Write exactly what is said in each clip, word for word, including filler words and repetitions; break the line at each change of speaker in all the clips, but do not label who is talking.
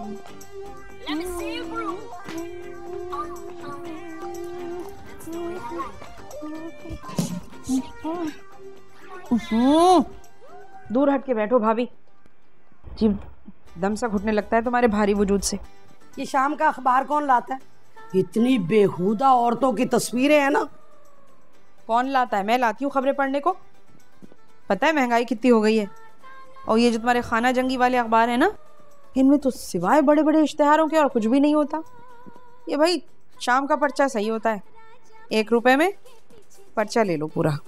Let me see you groove. Oh, oh. That's the way I like it.
दूर हट के बैठो भाभी जी, दम सा घुटने लगता है तुम्हारे भारी वजूद से।
ये शाम का अखबार कौन लाता है? इतनी बेहुदा औरतों की तस्वीरें हैं ना।
कौन लाता है? मैं लाती हूँ खबरें पढ़ने को। पता है महंगाई कितनी हो गई है, और ये जो तुम्हारे खाना जंगी वाले अखबार है ना, इनमें तो सिवाय बड़े बड़े इश्तेहारों के और कुछ भी नहीं होता। ये भाई शाम का पर्चा सही होता है, एक रुपए में पर्चा ले लो पूरा।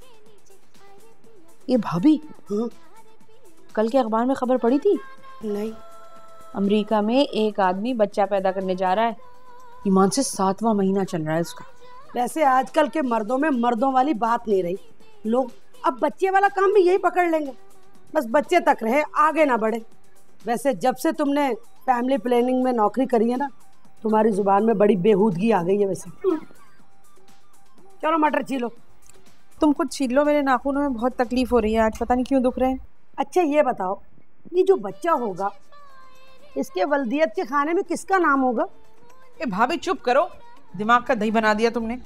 ये भाभी,
हाँ?
कल के अखबार में खबर पड़ी थी?
नहीं।
अमेरिका में एक आदमी बच्चा पैदा करने जा रहा है, ईमान से सातवां महीना चल रहा है उसका।
वैसे आजकल के मर्दों में मर्दों वाली बात नहीं रही, लोग अब बच्चे वाला काम भी यही पकड़ लेंगे, बस बच्चे तक रहे, आगे ना बढ़े। वैसे जब से तुमने फैमिली प्लानिंग में नौकरी करी है ना, तुम्हारी जुबान में बड़ी बेहूदगी आ गई है। वैसे चलो मटर छीलो।
तुम खुद छील लो, मेरे नाखूनों में बहुत तकलीफ हो रही है आज, पता नहीं क्यों दुख रहे हैं।
अच्छा ये बताओ, ये जो बच्चा होगा इसके वल्दियत के खाने में किसका नाम होगा?
ए भाभी चुप करो, दिमाग का दही बना दिया तुमने।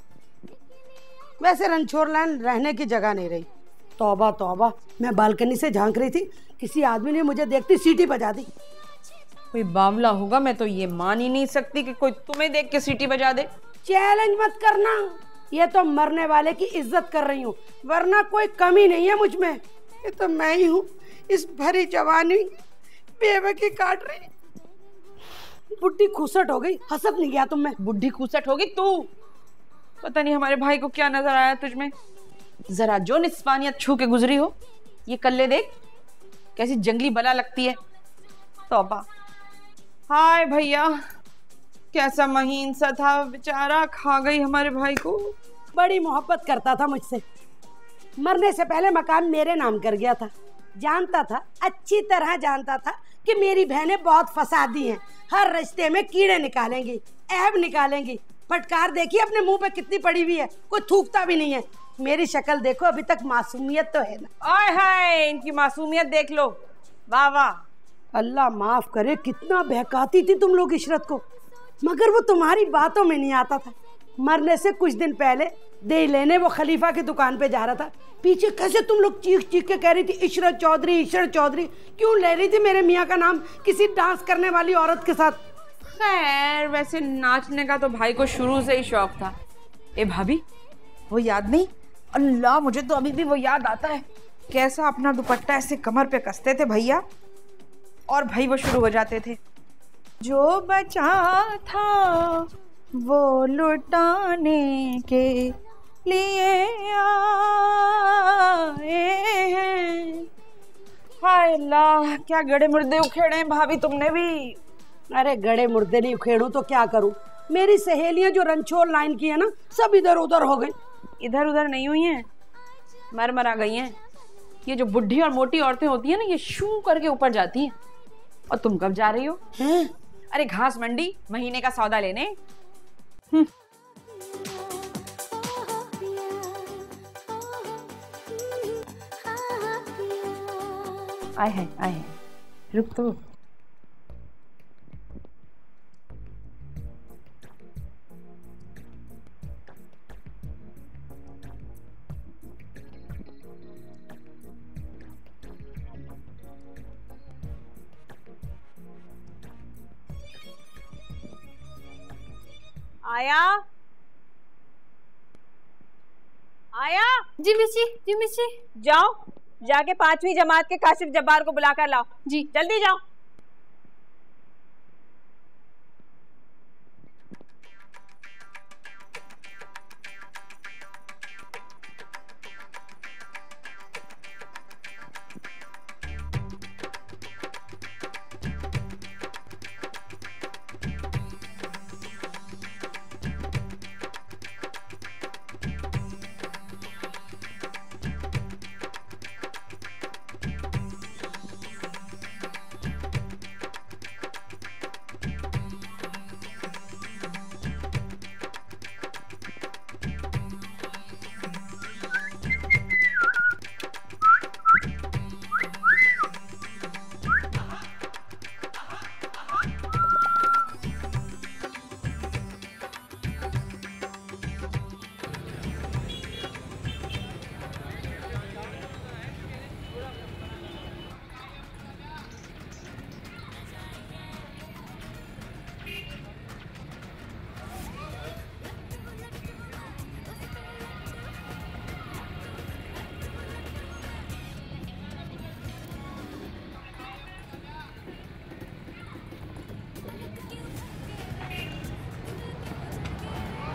वैसे रणछोड़लैंड रहने की जगह नहीं रही। तौबा तौबा, मैं बालकनी से झांक रही थी, किसी आदमी ने मुझे देखती सीटी बजा दी।
कोई बावला होगा, मैं तो ये मान ही नहीं सकती कि कोई तुम्हें देख के सीटी बजा दे।
चैलेंज मत करना, ये तो मरने वाले की इज्जत कर रही हूँ, वरना कोई कमी नहीं है मुझ में। ये तो मैं ही हूँ, इस भरी जवानी बेवकी काट रही। बुढ़ी खूसट हो गई, हसत नहीं गया तुम में।
बुढ़ी खूसट होगी तू, पता नहीं हमारे भाई को क्या नजर आया तुझमें। जरा जो निस्वानियत छू के गुजरी हो, ये कल्ले देख कैसी जंगली बला लगती है। तौबा। हाय भैया, कैसा महीन सा था बेचारा, खा गई हमारे भाई को।
बड़ी मोहब्बत करता था मुझसे, मरने से पहले मकान मेरे नाम कर गया था। जानता था, अच्छी तरह जानता था कि मेरी बहनें बहुत फसादी हैं, हर रिश्ते में कीड़े निकालेंगी, ऐब निकालेंगी। फटकार देखिए अपने मुंह पे कितनी पड़ी हुई है, कोई थूकता भी नहीं है। मेरी शक्ल देखो, अभी तक मासूमियत तो है ना।
आय हाय, इनकी मासूमियत देख लो, वाह वाह।
अल्लाह माफ करे, कितना बहकाती थी तुम लोग इशरत को, मगर वो तुम्हारी बातों में नहीं आता था। मरने से कुछ दिन पहले दे लेने वो खलीफा की दुकान पे जा रहा था, पीछे कैसे तुम लोग चीख चीख के कह रही थी इशरत चौधरी इशरत चौधरी। क्यों ले रही थी मेरे मियाँ का नाम किसी डांस करने वाली औरत के साथ?
खैर, वैसे नाचने का तो भाई को शुरू से ही शौक था। ए भाभी, वो याद नहीं? अल्लाह, मुझे तो अभी भी वो याद आता है, कैसा अपना दुपट्टा ऐसे कमर पे कसते थे भैया, और भाई वो शुरू हो जाते थे, जो बचा था वो लुटाने के लिए आए हैं। हाय अल्लाह, क्या गड़े मुर्दे उखेड़े हैं भाभी तुमने भी।
अरे गड़े मुर्दे नहीं उखेड़ू तो क्या करूं, मेरी सहेलियां जो रणछोड़ लाइन की है ना, सब इधर उधर हो गई।
इधर उधर नहीं हुई हैं, मर मरा गई हैं। ये जो बुढ़ी और मोटी औरतें होती हैं ना, ये शू करके ऊपर जाती हैं। और तुम कब जा रही हो?
हैं?
अरे घास मंडी महीने का सौदा लेने। आए हैं आए हैं, रुक तो। आया आया।
जी मिसी, जी मिसी।
जाओ, जाके पांचवी जमात के काशिफ जब्बार को बुलाकर लाओ।
जी
जल्दी जाओ।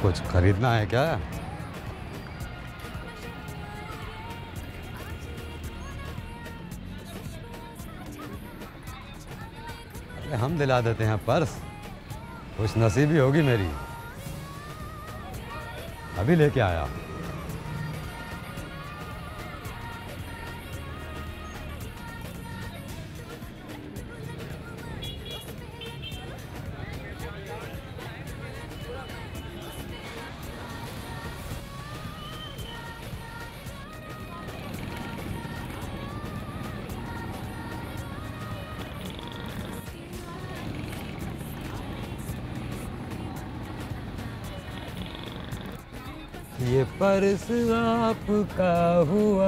कुछ खरीदना है क्या? अरे हम दिला देते हैं पर्स, खुश नसीबी होगी मेरी। अभी लेके आया। ये पर्स आपका हुआ।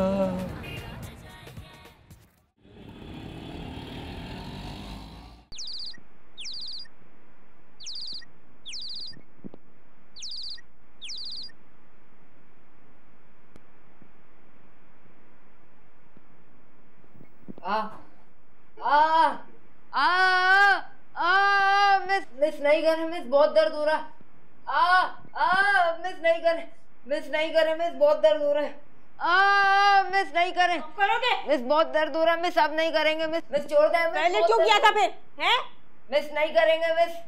आ आ आ आ मिस मिस नहीं कर मिस, बहुत दर्द हो रहा है। आ आ मिस नहीं करे, मिस नहीं करे मिस, बहुत दर्द हो रहा है। आ मिस नहीं करें,
करोगे
मिस बहुत दर्द हो रहा है मिस, अब नहीं करेंगे मिस, मिस छोड़ दें।
पहले क्यों किया था फिर? हैं?
मिस नहीं करेंगे मिस।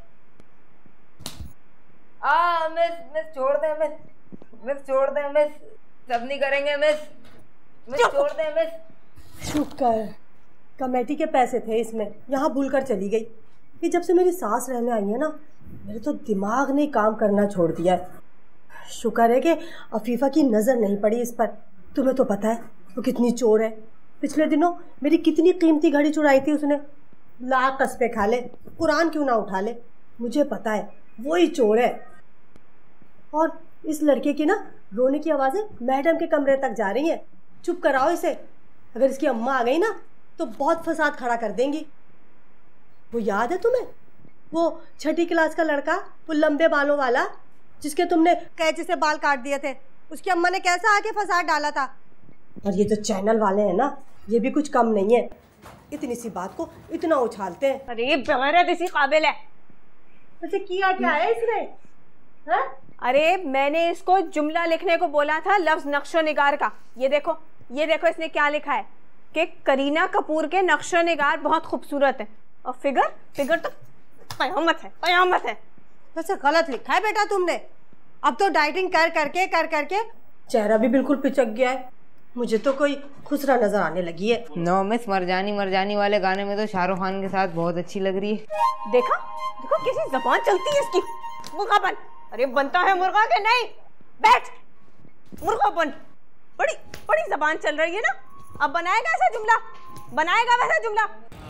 आ मिस मिस छोड़ दें मिस, मिस छोड़ दें मिस, सब नहीं करेंगे मिस, मिस छोड़ दें मिस।
शुक्र कमेटी के पैसे थे इसमें, यहाँ भूल कर चली गई। ये जब से मेरी सास रहने आई है ना, मेरे तो दिमाग ने काम करना छोड़ दिया है। शुक्र है कि अफीफ़ा की नज़र नहीं पड़ी इस पर। तुम्हें तो पता है वो कितनी चोर है। पिछले दिनों मेरी कितनी कीमती घड़ी चुराई थी उसने। लाख कस्बे खा ले, कुरान क्यों ना उठा ले, मुझे पता है वही चोर है। और इस लड़के की ना रोने की आवाज़ें मैडम के कमरे तक जा रही हैं। चुप कराओ इसे, अगर इसकी अम्मा आ गई ना तो बहुत फसाद खड़ा कर देंगी। वो याद है तुम्हें, वो छठी क्लास का लड़का, वो लंबे बालों वाला जिसके तुमने कैंची से बाल काट दिए थे, उसकी अम्मा ने कैसा आके फसाद डाला था। और ये जो चैनल वाले हैं ना, ये भी कुछ कम नहीं है, इतनी सी बात को इतना उछालते हैं।
अरे ये बगैरत इसी काबिल है।
वैसे किया क्या है इसने? हाँ?
अरे मैंने इसको जुमला लिखने को बोला था, लफ्ज नक्शो निगार का। ये देखो, ये देखो इसने क्या लिखा है कि करीना कपूर के नक्शो निगार बहुत खूबसूरत है, और फिगर फिगर तो कयामत है, कयामत है।
वैसे गलत लिखा है बेटा तुमने। अब तो डाइटिंग कर करके कर करके चेहरा भी बिल्कुल पिचक गया है। मुझे तो कोई खुसरा नजर आने लगी है।
नो मिस, मरजानी मरजानी वाले गाने में तो शाहरुख खान के साथ बहुत अच्छी लग रही है।
देखा देखो कैसी जबान चलती है इसकी। मुर्गा बन। अरे बनता है मुर्गा के नहीं, बैठ मुर्गा बन। बड़ी बड़ी जबान चल रही है ना। अब बनाएगा ऐसा जुमला, बनाएगा वैसा जुमला।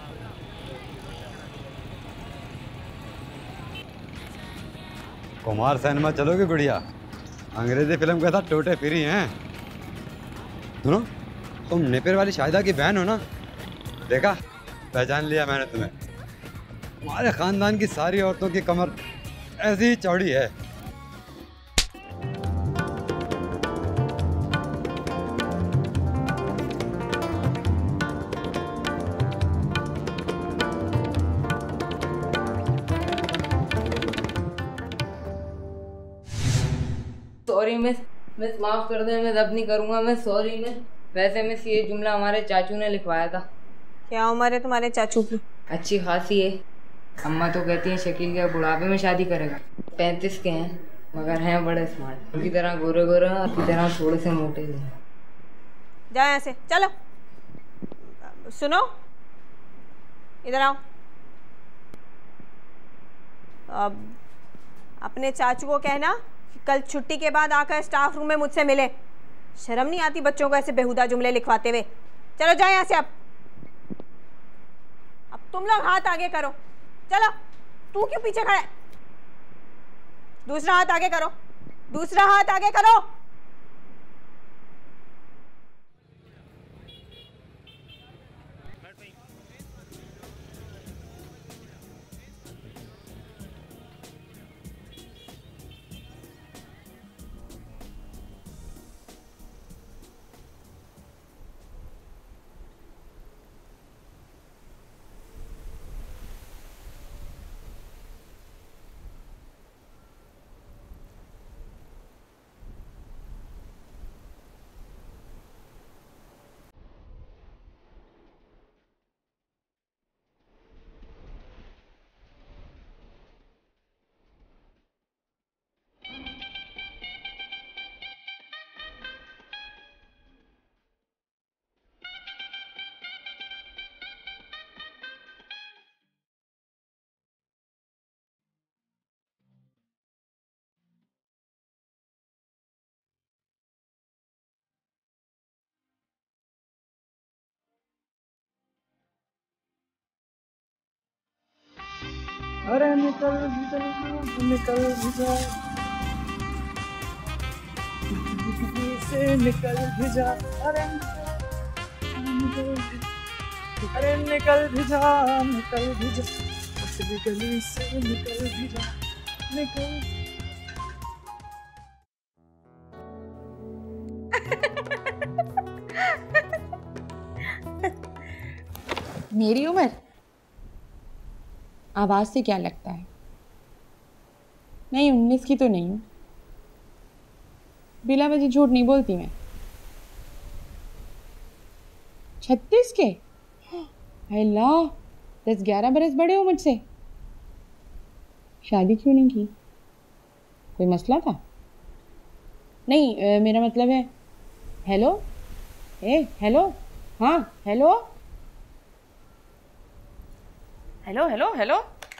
कुमार सिनेमा चलोगे गुड़िया? अंग्रेजी फिल्म के साथ टोटे फ्री हैं। सुनो, तुम नेपियर वाली शाहिदा की बहन हो ना? देखा, पहचान लिया मैंने तुम्हें। हमारे खानदान की सारी औरतों की कमर ऐसी ही चौड़ी है।
सॉरी मिस, मिस माफ कर दे मिस, अब नहीं करूँगा मिस, सॉरी मिस। वैसे मिस ये जुमला हमारे चाचू ने लिखवाया था।
क्या उम्र है तुम्हारे चाचू की?
अच्छी खासी है। अम्मा तो कहती हैं शकील के बुढ़ापे में शादी करेगा। पैंतीस के हैं मगर हैं बड़े स्मार्ट, उनकी तरह गोरे गोरे और उनकी तरह थोड़े से मोटे हैं।
जाओ यहाँ से, चलो। सुनो, इधर आओ। अब अपने चाचू को कहना कि कल छुट्टी के बाद आकर स्टाफ रूम में मुझसे मिले। शर्म नहीं आती बच्चों को ऐसे बेहुदा जुमले लिखवाते हुए। चलो जाओ यहाँ से। अब अब तुम लोग हाथ आगे करो। चलो, तू क्यों पीछे खड़ा है? दूसरा हाथ आगे करो, दूसरा हाथ आगे करो।
अरे निकल भी जा, निकल भी जा, गली से निकल भी जा, अरे निकल, अरे निकल भी जा, निकल भी जा, उस भी गली से निकल भी जा, निकल।
मेरी उम्र आवाज से क्या लगता है? नहीं, उन्नीस की तो नहीं हूँ। बिला वजह झूठ नहीं बोलती मैं। छत्तीस के? अल्लाह, दस ग्यारह बरस बड़े हो मुझसे। शादी क्यों नहीं की? कोई मसला था? नहीं, आ, मेरा मतलब है। हेलो, ए हेलो, हाँ hello hello hello hello.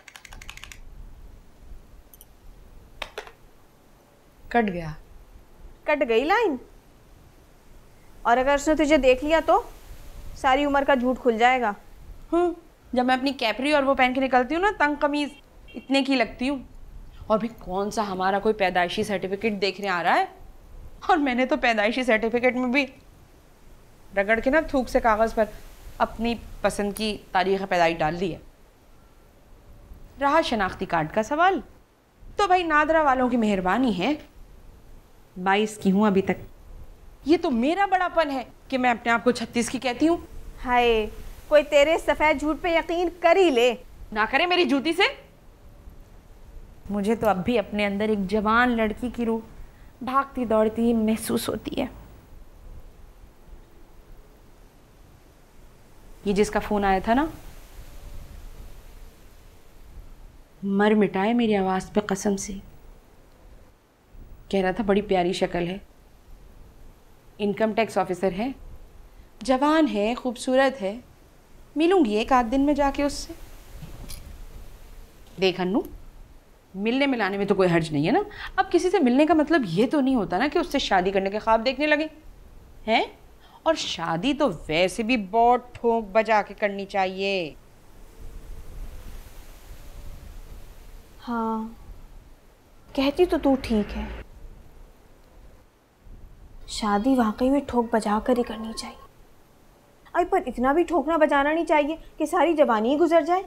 Cut गया।
कट गई लाइन। और अगर उसने तुझे देख लिया तो सारी उम्र का झूठ खुल जाएगा।
हम्म, जब मैं अपनी कैपरी और वो पहन के निकलती हूँ ना, तंग कमीज इतने की लगती हूँ। और भी कौन सा हमारा कोई पैदाइशी सर्टिफिकेट देखने आ रहा है? और मैंने तो पैदाइशी सर्टिफिकेट में भी रगड़ के ना थूक से कागज़ पर अपनी पसंद की तारीख़ पैदाइश डाल दी है। रहा शनाख्ती कार्ड का सवाल, तो भाई नादरा वालों की मेहरबानी है, बाईस की हूँ अभी तक। ये तो मेरा बड़ापन है कि मैं अपने आप को छत्तीस की कहती हूँ।
हाय, कोई तेरे सफ़ेद झूठ पे यकीन कर ही ले।
ना करे मेरी जूती से। मुझे तो अब भी अपने अंदर एक जवान लड़की की रूह भागती दौड़ती महसूस होती है। ये जिसका फोन आया था ना, मर मिटाए मेरी आवाज़ पे कसम से। कह रहा था बड़ी प्यारी शक्ल है, इनकम टैक्स ऑफिसर है, जवान है, खूबसूरत है, मिलूंगी एक आध दिन में जाके उससे। देख अन्नू, मिलने मिलाने में तो कोई हर्ज नहीं है ना। अब किसी से मिलने का मतलब ये तो नहीं होता ना कि उससे शादी करने के ख्वाब देखने लगे हैं। और शादी तो वैसे भी बहुत ठोक बजा के करनी चाहिए।
हाँ, कहती तो तू ठीक है, शादी वाकई में ठोक बजा कर ही करनी चाहिए। अरे पर इतना भी ठोकना बजाना नहीं चाहिए कि सारी जवानी ही गुजर जाए।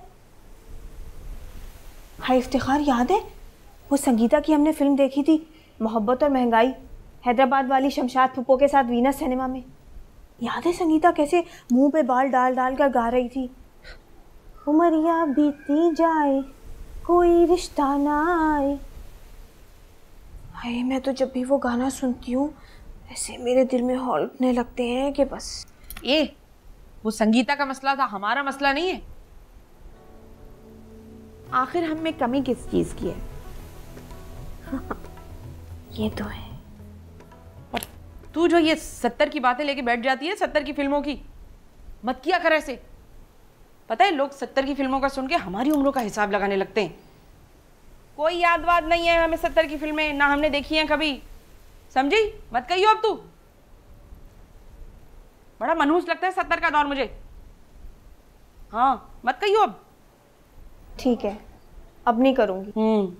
हाय इफ्तिखार, याद है वो संगीता की हमने फिल्म देखी थी, मोहब्बत और महंगाई, हैदराबाद वाली शमशाद फुप्पो के साथ वीनस सिनेमा में? याद है संगीता कैसे मुंह पे बाल डाल डाल कर गा रही थी, उमरिया बीती जाए कोई रिश्ता ना आए। हाय, मैं तो जब भी वो गाना सुनती हूँ ऐसे मेरे दिल में हौल उठने लगते हैं कि बस।
ए, वो संगीता का मसला था, हमारा मसला नहीं है। आखिर हम में कमी किस चीज की है?
ये तो है।
और तू जो ये सत्तर की बातें लेके बैठ जाती है, सत्तर की फिल्मों की, मत किया कर ऐसे। पता है लोग सत्तर की फिल्मों का सुन के हमारी उम्रों का हिसाब लगाने लगते हैं। कोई याद वाद नहीं है हमें सत्तर की फिल्में, ना हमने देखी हैं कभी, समझी? मत कहियो अब तू। बड़ा मनहूस लगता है सत्तर का दौर मुझे। हाँ, मत कहियो अब।
ठीक है, अब नहीं करूंगी।
हम्म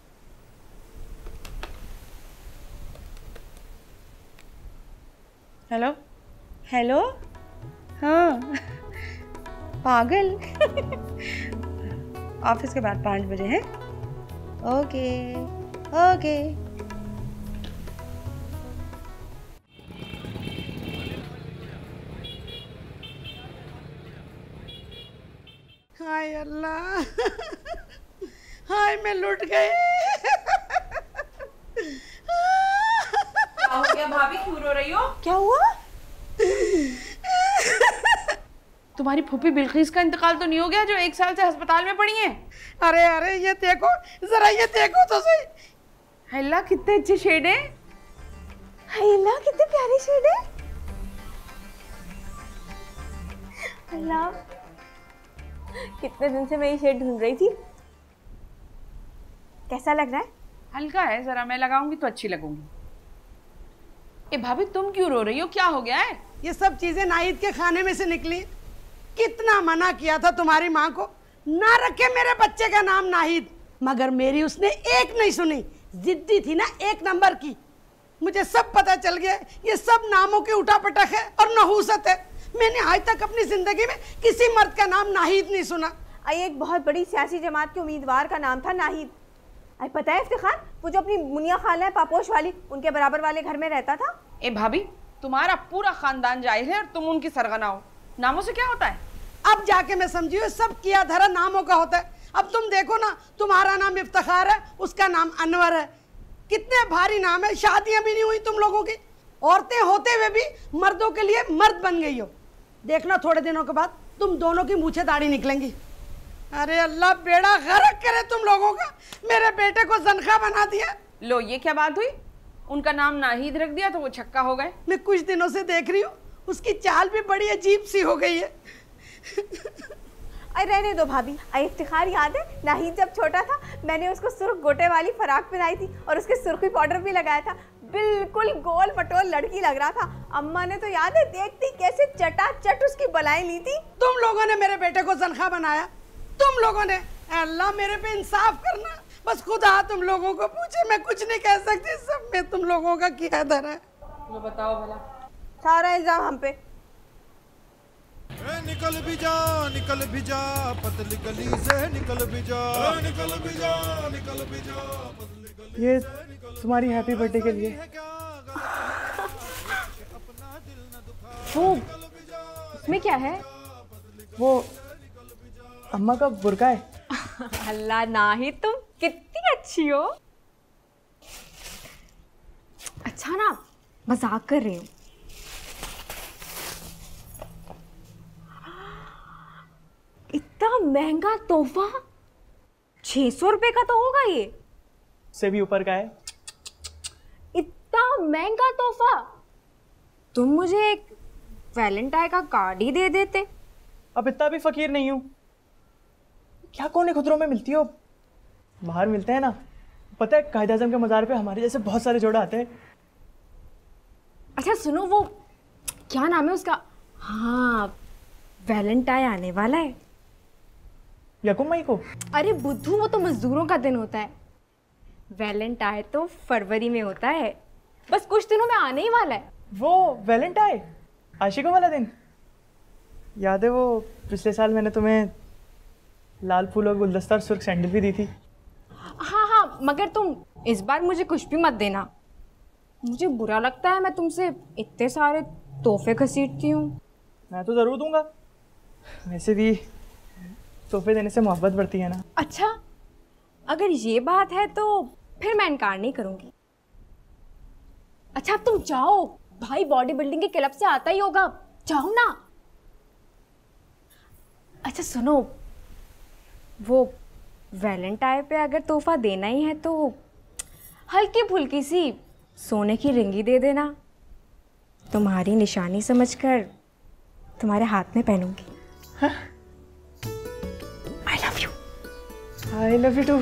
हेलो हेलो, हाँ पागल। ऑफिस के बाद पाँच बजे हैं। Okay okay.
हाय अल्लाह, हाय मैं लुट गई।
क्या हो गया भाभी, क्यों रो रही हो?
क्या हुआ?
तुम्हारी फूफी बिल्किस का इंतकाल तो नहीं हो गया जो एक साल से अस्पताल में पड़ी है?
अरे अरे ये देखो जरा, ये देखो तो सही।
अल्लाह कितने अच्छे शेड है।
अल्लाह कितने प्यारे शेड है। अल्लाह, कितने दिन से मैं ये शेड ढूंढ रही थी। कैसा लग रहा है?
हल्का है, जरा मैं लगाऊंगी तो अच्छी लगूंगी। ए भाभी तुम क्यों रो रही हो, क्या हो गया है?
ये सब चीजें नाहिद के खाने में से निकली। कितना मना किया था तुम्हारी माँ को, ना रखे मेरे बच्चे का नाम नाहिद। मगर मेरी उसने एक नहीं सुनी, जिद्दी थी ना एक नंबर की। मुझे सब पता चल गया, ये सब नामों की उठापटक है और नहूसत है। मैंने आज तक अपनी जिंदगी में किसी मर्द का नाम नाहिद नहीं सुना।
आई एक बहुत बड़ी सियासी जमात के उम्मीदवार का नाम था नाहिद। आई पता है इफ्तिखार, वो जो अपनी मुनिया खाला है पापोश वाली, उनके बराबर वाले घर में रहता था।
ए भाभी, तुम्हारा पूरा खानदान जाहिल है और तुम उनकी सरगना हो। नामों से क्या होता है?
अब जाके मैं समझी हूँ, सब किया धरा नामों का होता है। अब तुम देखो ना, तुम्हारा नाम इफ्तिखार है, उसका नाम अनवर है। कितने भारी नाम है। शादियां भी नहीं हुई तुम लोगों की, औरतें होते हुए भी मर्दों के लिए मर्द बन गई हो। देखना थोड़े दिनों के बाद तुम दोनों की मूछें दाढ़ी निकलेंगी। अरे अल्लाह बेड़ा गर्क करे तुम लोगों का। मेरे बेटे को जनखा बना दिया।
लो, ये क्या बात हुई? उनका नाम नाहिद रख दिया तो वो छक्का हो गए।
मैं कुछ दिनों से देख रही हूँ, उसकी चाल भी बड़ी अजीब सी हो गई है।
अरे रहने दो भाभी। आई इफ्तिखार याद है, नाहिद जब छोटा था मैंने उसको सुर्ख गोटे वाली फराक पहनाई थी और उसके सुर्खी पाउडर भी लगाया था। बिल्कुल गोल मटोल लड़की लग रहा था। अम्मा ने तो याद है देखती कैसे चटाचट उसकी बलाएं ली थी।
तुम लोगों ने मेरे बेटे को जनखा बनाया, तुम लोगों ने। अल्लाह मेरे पे इंसाफ करना। बस खुदा तुम लोगों को पूछे, मैं कुछ नहीं कह सकती। सब में तुम लोगों का किया धरा है।
वो बताओ भला।
सारा इल्जाम हम पे।
ए निकल भी जा, निकल भी जा, पतली गली से निकल भी जा, निकल भी जा, निकल भी जा, पतली गली।
ये तुम्हारी हैप्पी बर्थडे के लिए।
वो उसमें क्या है?
वो अम्मा का बुर्का है।
अल्लाह नाहिद, तुम कितनी अच्छी हो। अच्छा ना, मजाक कर रही हूँ। इतना महंगा तोहफा, छह सौ रुपए का तो होगा ये।
से भी ऊपर का है।
इतना महंगा तोहफा, तुम मुझे एक वैलेंटाइन का कार्ड ही दे देते।
अब इतना भी फकीर नहीं हूँ। क्या कोने खुदरों में मिलती हो, बाहर मिलते हैं ना। पता है कायद आज़म के मज़ार पे हमारे जैसे बहुत सारे जोड़ा आते हैं।
अच्छा सुनो, वो क्या नाम है उसका? हाँ, वैलेंटाइन आने वाला है।
यकुम मई को।
अरे बुद्धू, वो तो मजदूरों का दिन होता है। वैलेंटाइन तो फरवरी में होता है, बस कुछ दिनों में आने ही वाला है।
वो वैलेंटाइन आशिकों वाला दिन। याद है वो पिछले साल मैंने तुम्हें लाल फूल और गुलदस्ता और सुर्ख सैंडल भी दी थी।
हाँ हाँ, मगर तुम इस बार मुझे कुछ भी मत देना। मुझे बुरा लगता है, मैं तुमसे इतने सारे तोहफे घसीटती हूँ।
मैं तो ज़रूर दूंगा। वैसे भी तोहफे देने से मोहब्बत बढ़ती है ना।
अच्छा, अगर ये बात है तो फिर मैं इनकार नहीं करूँगी। अच्छा अब तुम जाओ, भाई बॉडी बिल्डिंग के क्लब से आता ही होगा, जाओ ना। अच्छा सुनो, वो वैलेंटाइन पे अगर तोहफा देना ही है तो हल्की फुल्की सी सोने की रिंगी दे देना। तुम्हारी निशानी समझकर तुम्हारे हाथ में पहनूंगी। I love you.
I love you too.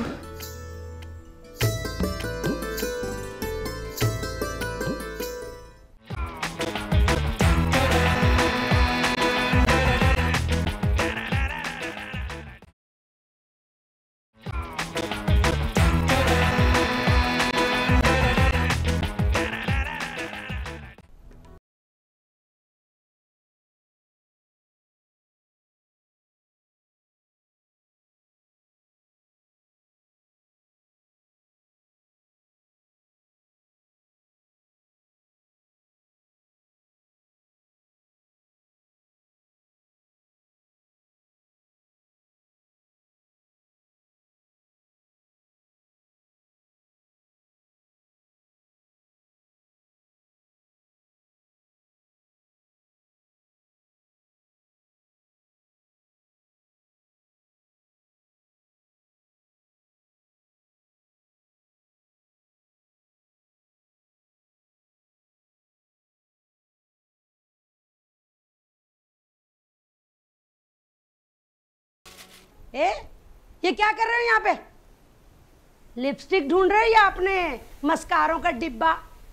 ए, ये क्या कर रहे हो यहाँ पे? लिपस्टिक ढूंढ रहे हो या अपने मस्कारों का डिब्बा?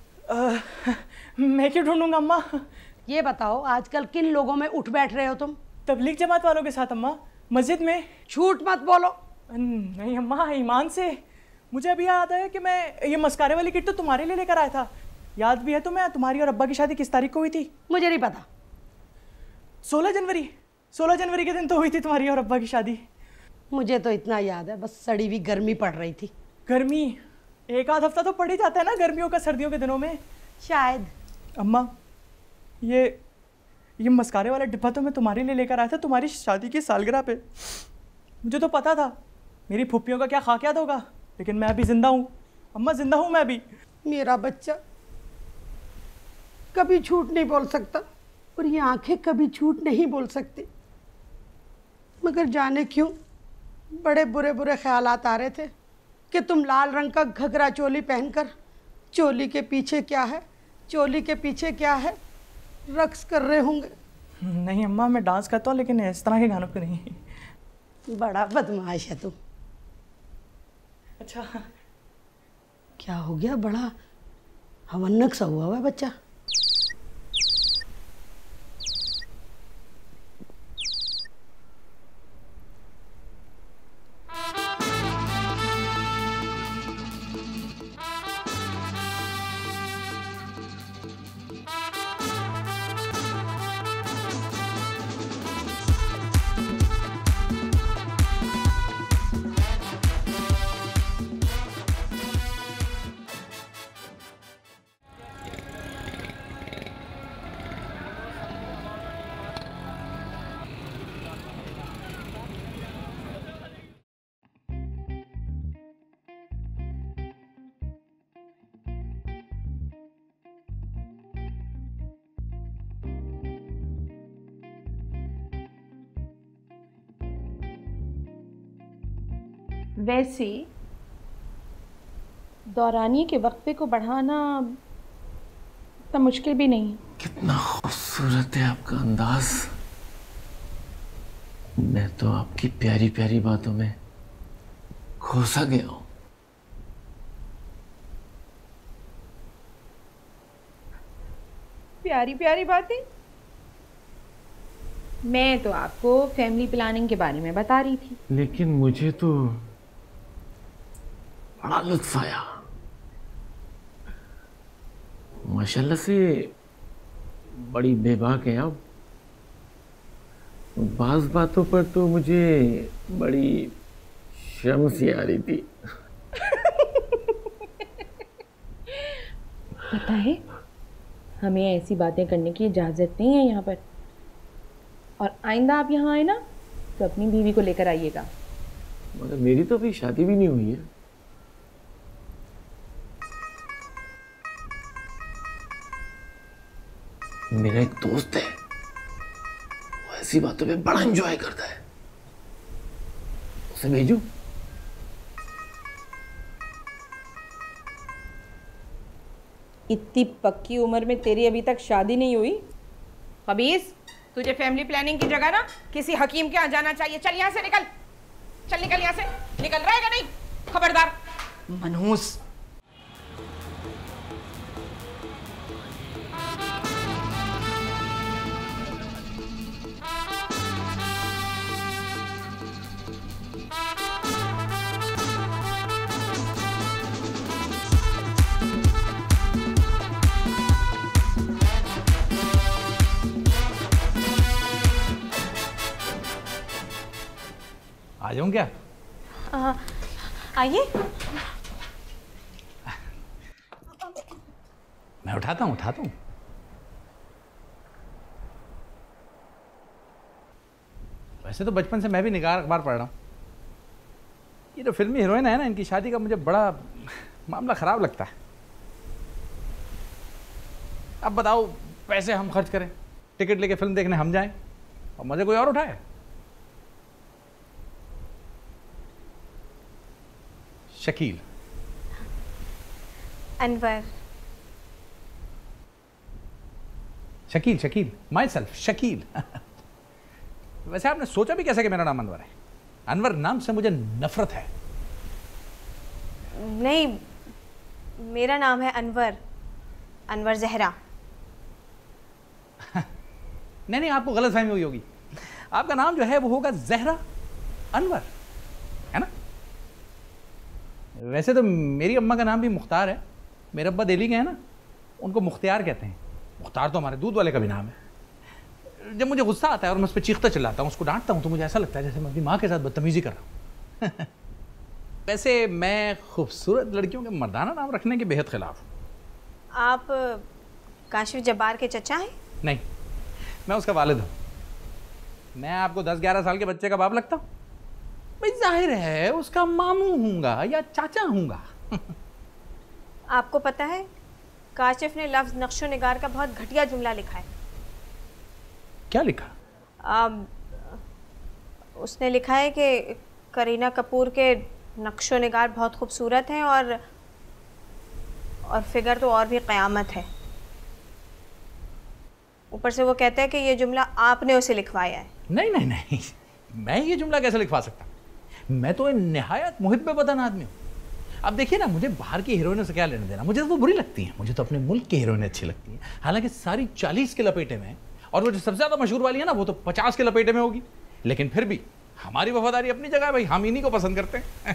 मैं क्यों ढूंढूंगा अम्मा?
ये बताओ आजकल किन लोगों में उठ बैठ रहे हो तुम?
तबलीग जमात वालों के साथ अम्मा। मस्जिद में।
झूठ मत बोलो।
नहीं अम्मा, ईमान से। मुझे अभी याद आया कि मैं ये मस्कारे वाली किट तो तुम्हारे लिए लेकर आया था। याद भी है तुम्हें तुम्हारी और अब्बा की शादी किस तारीख को हुई थी?
मुझे नहीं पता।
सोलह जनवरी। सोलह जनवरी के दिन तो हुई थी तुम्हारी और अब्बा की शादी।
मुझे तो इतना याद है, बस सड़ी हुई गर्मी पड़ रही थी।
गर्मी? एक आध हफ्ता तो पड़ ही जाता है ना गर्मियों का सर्दियों के दिनों में।
शायद।
अम्मा, ये ये मस्कारे वाला डिब्बा तो मैं तुम्हारे लिए लेकर आया था तुम्हारी शादी की सालगिरह पे। मुझे तो पता था मेरी फुप्पियों का क्या खाकियात होगा, लेकिन मैं अभी जिंदा हूँ अम्मा, जिंदा हूँ मैं अभी।
मेरा बच्चा कभी झूठ नहीं बोल सकता और ये आंखें कभी झूठ नहीं बोल सकती। मगर जाने क्यों बड़े बुरे बुरे ख्यालात आ रहे थे कि तुम लाल रंग का घघरा चोली पहनकर, चोली के पीछे क्या है, चोली के पीछे क्या है, रक्स कर रहे होंगे।
नहीं अम्मा, मैं डांस करता हूँ लेकिन इस तरह के गानों पे नहीं।
बड़ा बदमाश है तू।
अच्छा,
क्या हो गया? बड़ा हवन्नक सा हुआ है बच्चा।
वैसे दौरानिये के वक्फे को बढ़ाना इतना मुश्किल भी नहीं।
कितना खूबसूरत है आपका अंदाज। मैं तो आपकी प्यारी प्यारी बातों में खो सा गया हूं।
प्यारी प्यारी बातें? मैं तो आपको फैमिली प्लानिंग के बारे में बता रही थी।
लेकिन मुझे तो बड़ा लुत्फ आया। माशाल्लाह से बड़ी बेबाक है आप। बाज बातों पर तो मुझे बड़ी शर्म सी आ रही थी।
पता है, हमें ऐसी बातें करने की इजाज़त नहीं है यहाँ पर। और आइंदा आप यहाँ आए ना तो अपनी बीवी को लेकर आइएगा।
मगर मेरी तो अभी शादी भी नहीं हुई है। मेरा एक दोस्त है, वो ऐसी बातों पे बड़ा एंजॉय करता है। उसे भेजूं?
इतनी पक्की उम्र में तेरी अभी तक शादी नहीं हुई? खबीस, तुझे फैमिली प्लानिंग की जगह ना किसी हकीम के यहाँ जाना चाहिए। चल यहाँ से निकल, चल निकल यहाँ से। निकल रहेगा नहीं? खबरदार मनहूस।
आ जाऊं क्या?
आइए।
मैं उठाता हूँ उठाता हूँ। वैसे तो बचपन से मैं भी निगार अखबार पढ़ रहा हूँ। ये जो फिल्मी हीरोइन है ना, इनकी शादी का मुझे बड़ा मामला खराब लगता है। अब बताओ, पैसे हम खर्च करें, टिकट लेके फिल्म देखने हम जाएं और मजे कोई और उठाए। शकील।
अनवर।
Shakeel Shakeel myself Shakeel. वैसे आपने सोचा भी कैसे कि मेरा नाम अनवर है? अनवर नाम से मुझे नफरत है।
नहीं, मेरा नाम है अनवर, अनवर जहरा।
नहीं नहीं, आपको गलतफहमी हुई होगी। आपका नाम जो है वो होगा जहरा अनवर, है ना? वैसे तो मेरी अम्मा का नाम भी मुख्तार है, मेरे अब्बा दिल्ली के हैं ना, उनको मुख्तियार कहते हैं। मुख्तार तो हमारे दूध वाले का भी नाम है। जब मुझे गुस्सा आता है और मैं उस पर चीखता चिल्लाता हूँ, उसको डांटता हूँ, तो मुझे ऐसा लगता है जैसे मैं अपनी माँ के साथ बदतमीजी कर रहा हूँ। वैसे मैं खूबसूरत लड़कियों के मर्दाना नाम रखने के बेहद खिलाफ हूँ।
आप काशिफ जब्बार के चचा हैं?
नहीं, मैं उसका वालिद हूँ। मैं आपको दस ग्यारह साल के बच्चे का बाप लगता हूँ? भाई जाहिर है उसका मामू हूँगा या चाचा हूँगा।
आपको पता है काशिफ ने लफ्ज़ नक्शो निगार का बहुत घटिया जुमला लिखा है।
क्या लिखा?
अब उसने लिखा है कि करीना कपूर के नक्शो निगार बहुत खूबसूरत हैं और और फिगर तो और भी क़यामत है। ऊपर से वो कहता है कि ये जुमला आपने उसे लिखवाया है।
नहीं नहीं नहीं, मैं ये जुमला कैसे लिखवा सकता? मैं तो निहायत मुहिब्ब वतन आदमी हूँ। अब देखिए ना, मुझे बाहर की हीरोइनों से क्या लेना देना, मुझे तो बुरी लगती हैं, मुझे तो अपने मुल्क की हीरोइनें अच्छी लगती हैं। हालांकि सारी चालीस के लपेटे में, और वो जो सबसे ज़्यादा मशहूर वाली है ना, वो तो पचास के लपेटे में होगी। लेकिन फिर भी हमारी वफादारी अपनी जगह है भाई, हम इन्हीं को पसंद करते हैं।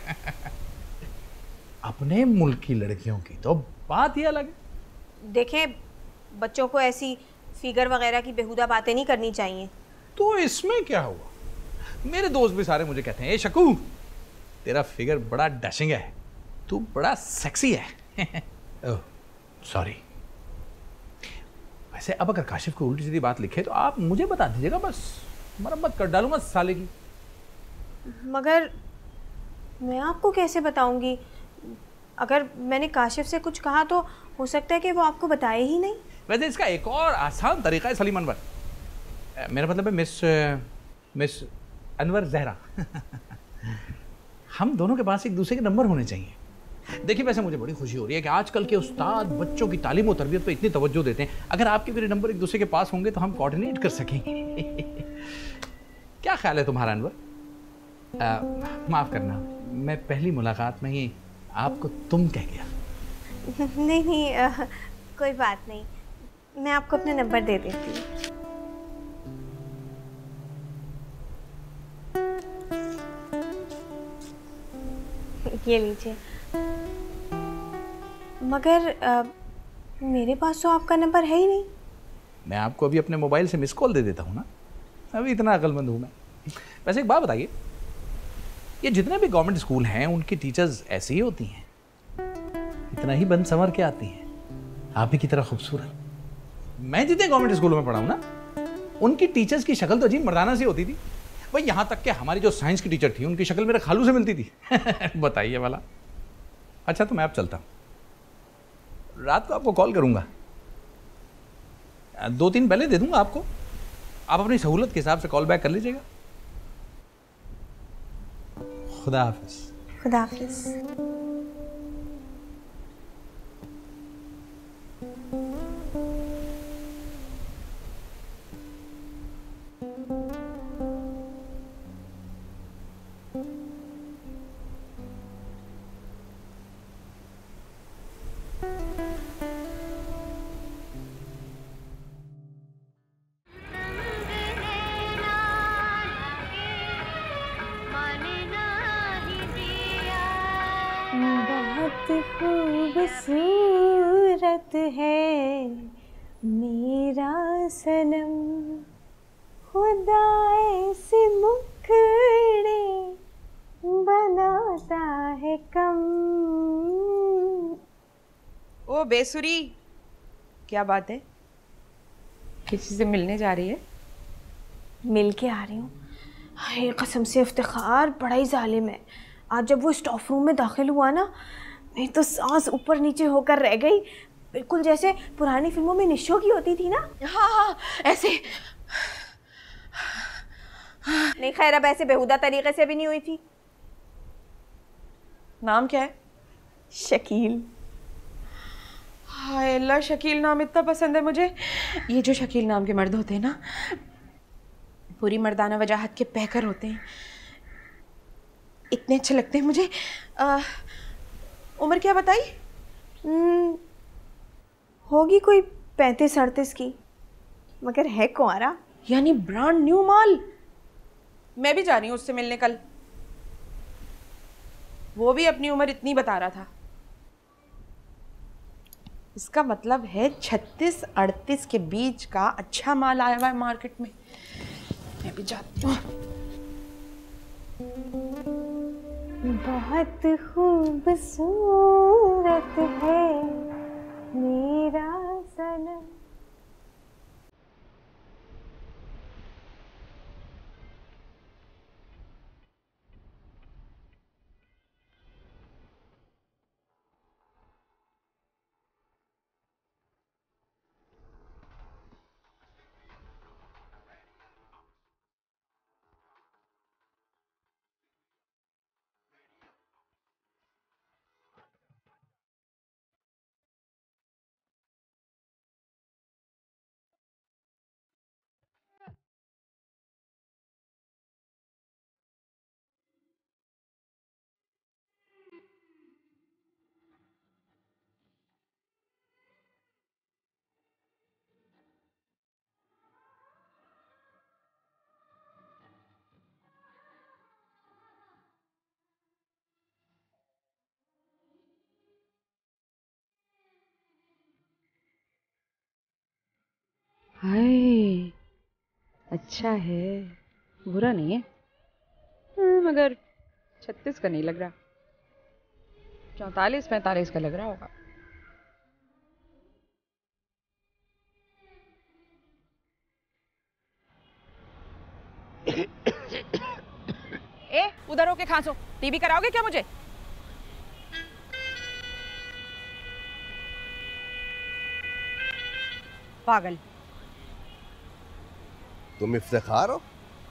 अपने मुल्क की लड़कियों की तो बात ही अलग है।
देखें, बच्चों को ऐसी फिगर वगैरह की बेहुदा बातें नहीं करनी चाहिए।
तो इसमें क्या हुआ? मेरे दोस्त भी सारे मुझे कहते हैं, ए शकू, तेरा फिगर बड़ा डैशिंग है, तू बड़ा सेक्सी है। Oh sorry. वैसे अब अगर काशिफ को उल्टी सीधी बात लिखे तो आप मुझे बता दीजिएगा, बस मरम्मत कर डालूंगा साले की।
मगर मैं आपको कैसे बताऊंगी? अगर मैंने काशिफ से कुछ कहा तो हो सकता है कि वो आपको बताए ही नहीं।
वैसे इसका एक और आसान तरीका है सलीम अनवर, मेरा मतलब है मिस मिस अनवर जहरा। हम दोनों के पास एक दूसरे के नंबर होने चाहिए। देखिए, वैसे मुझे बड़ी खुशी हो रही है कि आजकल के उस्ताद बच्चों की तालीम और तरबियत पे इतनी तवज्जो देते हैं। अगर आपके मेरे नंबर एक दूसरे के पास होंगे तो हम कोऑर्डिनेट कर सकेंगे। क्या ख्याल है तुम्हारा अनवर? माफ़ करना, मैं पहली मुलाकात में ही आपको तुम कह गया।
नहीं नहीं, आ, कोई बात नहीं, मैं आपको अपना नंबर दे देती हूँ। ये लीजिए। मगर आ, मेरे पास तो आपका नंबर है ही नहीं।
मैं आपको अभी अपने मोबाइल से मिस कॉल दे देता हूँ ना, अभी इतना अक्लमंद हूँ मैं। वैसे एक बात बताइए, ये जितने भी गवर्नमेंट स्कूल हैं उनकी टीचर्स ऐसी ही होती हैं? इतना ही बंद संवर के आती हैं, आप ही की तरह खूबसूरत? मैं जितने गवर्नमेंट स्कूलों में पढ़ा हूँ ना, उनकी टीचर्स की शक्ल तो अजीब मर्दाना सी होती थी भाई। यहाँ तक कि हमारी जो साइंस की टीचर थी, उनकी शक्ल मेरे खालू से मिलती थी। बताइए वाला। अच्छा, तो मैं अब चलता हूँ, रात को आपको कॉल करूँगा, दो तीन पहले दे दूँगा आपको, आप अपनी सहूलत के हिसाब से कॉल बैक कर लीजिएगा। खुदा हाफिज।
खुदा हाफिज। खूबसूरत है मेरा सनम, खुदा ऐसे मुखड़े बनाता है कम।
ओ बेसुरी, क्या बात है? किसी से मिलने जा रही है?
मिल के आ रही हूँ। हाय कसम से इफ्तिखार बड़ा ही जालिम है। आज जब वो स्टाफ रूम में दाखिल हुआ ना, मेरी तो सांस ऊपर नीचे होकर रह गई, बिल्कुल जैसे पुरानी फिल्मों में निशो की होती थी ना।
हाँ हाँ ऐसे।
नहीं खैर, अब ऐसे बेहुदा तरीके से भी नहीं हुई थी।
नाम क्या है?
शकील।
हाय अल्लाह, शकील नाम इतना पसंद है मुझे। ये जो शकील नाम के मर्द होते हैं ना, पूरी मर्दाना वजाहत के पैकर होते हैं, इतने अच्छे लगते हैं मुझे। आ, उम्र क्या बताई?
होगी कोई पैंतीस अड़तीस की, मगर है कुंवारा।
यानी ब्रांड न्यू माल। मैं भी जा रही हूँ उससे मिलने कल।
वो भी अपनी उम्र इतनी बता रहा था। इसका मतलब है छत्तीस अड़तीस के बीच का अच्छा माल आया हुआ है मार्केट में। मैं भी जाती हूँ।
बहुत खूबसूरत है मेरा सनम।
हाय, अच्छा है, बुरा नहीं है, मगर छत्तीस का नहीं लग रहा, चौतालीस पैंतालीस का लग रहा होगा। ए, उधर होके खांसो। टीवी कराओगे क्या मुझे? पागल।
तुम इफ्तिखार हो,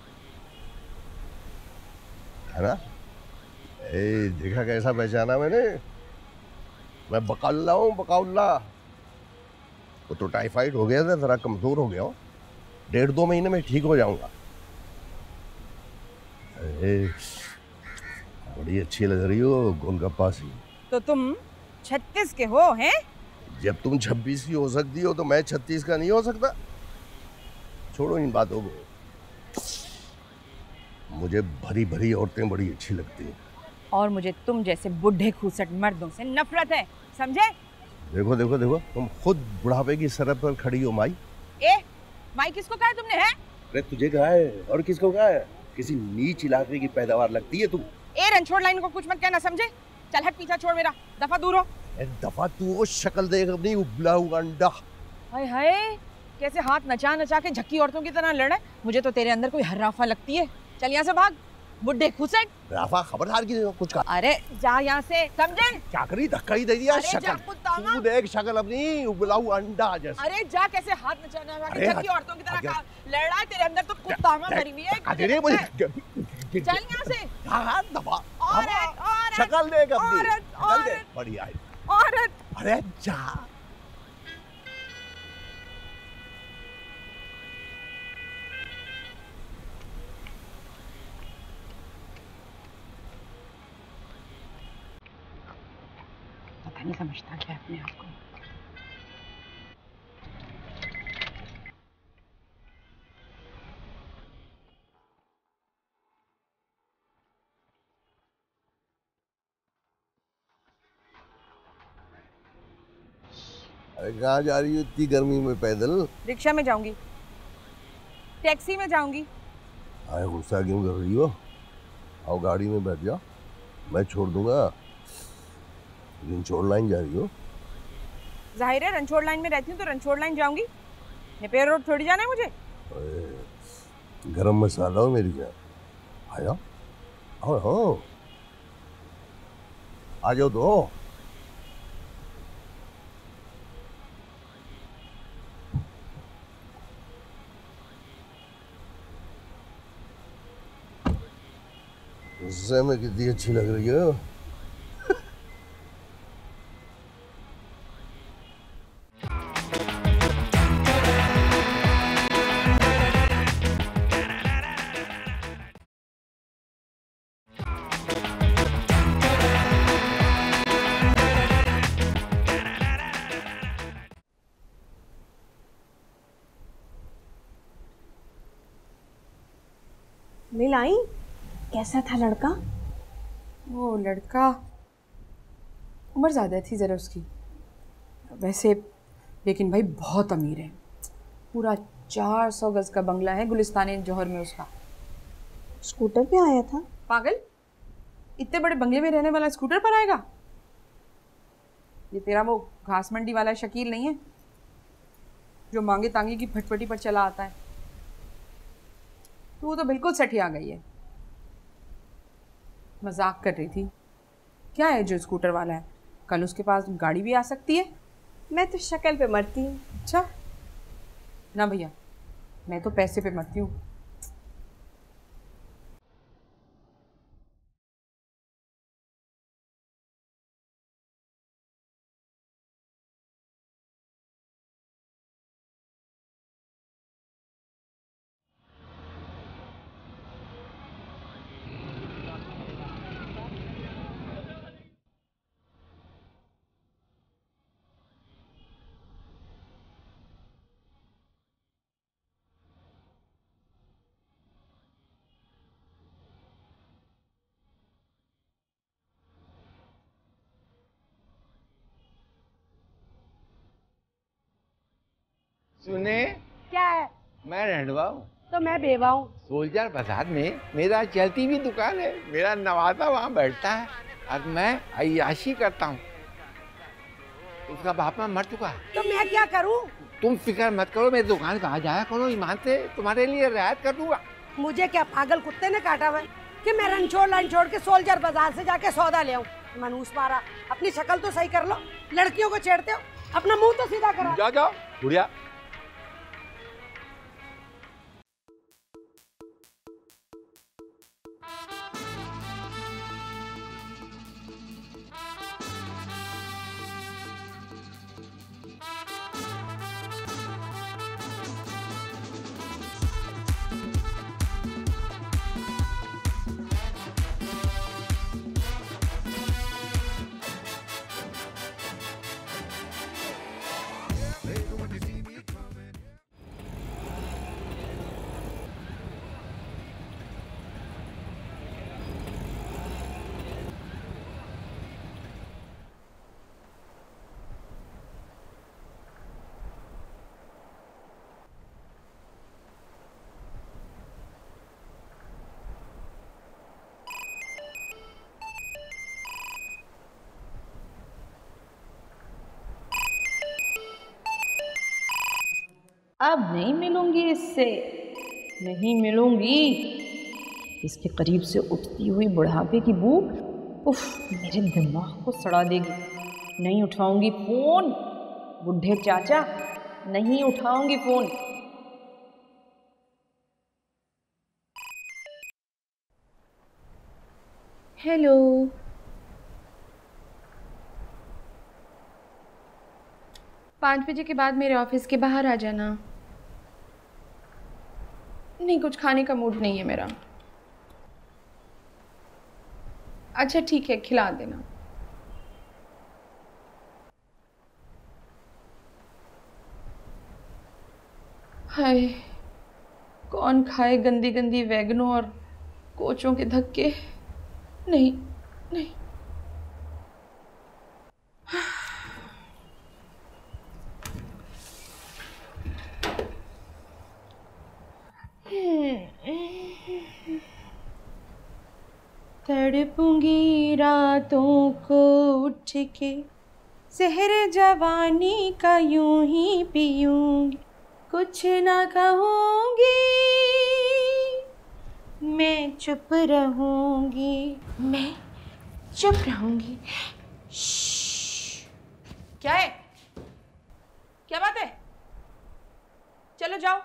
है ना? ए, देखा कैसा पहचाना मैंने? मैं बकाउल्ला हूँ, बकाउल्ला। वो तो टाइफाइड हो गया था, जरा कमजोर हो गया हूँ। डेढ़ दो महीने में ठीक हो जाऊंगा। ए, बड़ी अच्छी लग रही हो गोलगप्पा सी।
तो तुम छत्तीस के हो, हैं?
जब तुम छब्बीस की हो सकती हो तो मैं छत्तीस का नहीं हो सकता? छोड़ो इन बातों को। मुझे भरी भरी औरतें बड़ी अच्छी लगती हैं।
और मुझे तुम जैसे बुढ़े खूसट मर्दों से नफरत है, समझे?
देखो देखो देखो, तुम खुद बुढ़ापे की सरहद पर खड़ी हो माई।
ए, माई किसको कहा है तुमने, है?
अरे तुझे कहा है और किसको कहा है? किसी नीच इलाके की पैदावार लगती है तुम।
ए, रणछोड़ लाइन को कुछ मत कहना, समझे? चल हट, पीछा छोड़ मेरा, दफा दूर हो।
दफा तू वो शक्ल देख अपनी, उबला हुआ अंडा।
हाय हाय, कैसे हाथ नचा नचा के झक्की औरतों की तरह लड़ रहा है। मुझे तो तेरे अंदर कोई हर्राफा लगती है। चल यहाँ से भाग, बुड्ढे खुसट।
राफा खबरदार की कुछ का।
अरे जा यहाँ से, समझे?
क्या करी, धक्का ही दे दिया। शक्ल तू देख, शक्ल अपनी उबला हुआ अंडा जैसा।
अरे जा, कैसे हाथ नचा नचा के झक्की औरतों की तरह लड़ रहा है। तेरे अंदर तो कुत्तामा भरी हुई है। चल यहाँ से।
हाँ दबा।
औरत, औरत,
शक्ल देख अपनी,
औरत,
शक्ल देख,
औरत,
बढ़िया है।
औरत।
अरे जा।
पता नहीं समझता क्या अपने आप को।
अरे कहाँ जा रही हो इतनी गर्मी में पैदल?
रिक्शा में जाऊंगी, टैक्सी में जाऊंगी।
अरे गुस्सा क्यों कर रही हो? आओ गाड़ी में बैठ जाओ, मैं छोड़ दूंगा। रणछोड़ लाइन जा रही हो?
जाहिर है, रणछोड़ लाइन में रहती हूँ तो रणछोड़ लाइन जाऊंगी। नेपियर रोड थोड़ी जाना है मुझे।
अरे गरम मसाला हो मेरी जान। आया आओ आओ, आ जाओ तो। गुस्से में कितनी अच्छी लग रही हो।
मिल आई? कैसा था लड़का?
वो लड़का उम्र ज़्यादा थी ज़रा उसकी वैसे, लेकिन भाई बहुत अमीर है। पूरा चार सौ गज का बंगला है गुलिस्तान जौहर में उसका।
स्कूटर पे आया था?
पागल, इतने बड़े बंगले में रहने वाला स्कूटर पर आएगा? ये तेरा वो घास मंडी वाला शकील नहीं है जो मांगे तांगे की फटफटी पर चला आता है? तू तो बिल्कुल सठी आ गई है। मजाक कर रही थी। क्या है जो स्कूटर वाला है, कल उसके पास गाड़ी भी आ सकती है।
मैं तो शक्ल पे मरती हूँ।
अच्छा ना भैया, मैं तो पैसे पे मरती हूँ।
सुने,
क्या है?
मैं रंडवा हूँ।
तो मैं बेवा हूँ।
सोल्जर बाजार में मेरा चलती भी दुकान है। मेरा नवाजा वहाँ बैठता है और मैं अय्याशी करता हूँ। उसका बाप माँ मर चुका है।
तो मैं क्या करूँ?
तुम फिक्र मत करो, मेरी दुकान पे आ जाया करो, ईमान से तुम्हारे लिए रियायत कर दूंगा।
मुझे क्या पागल कुत्ते ने काटा हुआ कि मैं रन छोड़ लन छोड़ के सोल्जर बाजार से जाके सौदा ले आऊँ? मनूस मारा, अपनी शक्ल तो सही कर लो। लड़कियों को छेड़ते हो, अपना मुंह तो सीधा करो।
जाओ जाओ बुढ़िया।
अब नहीं मिलूंगी इससे, नहीं मिलूंगी। इसके करीब से उठती हुई बुढ़ापे की बू उफ मेरे दिमाग को सड़ा देगी। नहीं उठाऊंगी फोन, बुढ़े चाचा, नहीं उठाऊंगी फोन। हेलो, पाँच बजे के बाद मेरे ऑफिस के बाहर आ जाना। नहीं, कुछ खाने का मूड नहीं है मेरा। अच्छा ठीक है, खिला देना। हाय, कौन खाए गंदी गंदी वैगनों और कोचों के धक्के। नहीं नहीं, तड़पूंगी रातों को उठ के, सहर जवानी का यूं ही पीऊंगी, कुछ ना कहूंगी, मैं चुप रहूंगी, मैं चुप रहूंगी। क्या है, क्या बात है? चलो जाओ।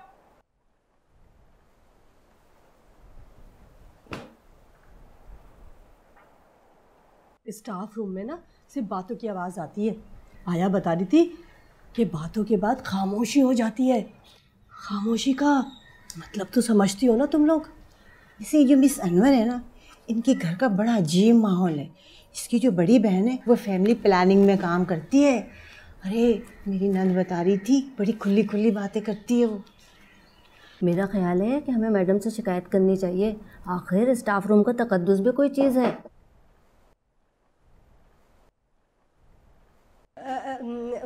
स्टाफ रूम में ना सिर्फ बातों की आवाज़ आती है। आया बता रही थी कि बातों के बाद खामोशी हो जाती है। खामोशी का मतलब तो समझती हो ना तुम लोग।
इसे जो मिस अनवर है ना, इनके घर का बड़ा अजीब माहौल है। इसकी जो बड़ी बहन है वो फैमिली प्लानिंग में काम करती है। अरे मेरी नंद बता रही थी, बड़ी खुली खुली बातें करती है वो।
मेरा ख्याल है कि हमें मैडम से शिकायत करनी चाहिए। आखिर स्टाफ रूम का तकद्दुस भी कोई चीज़ है।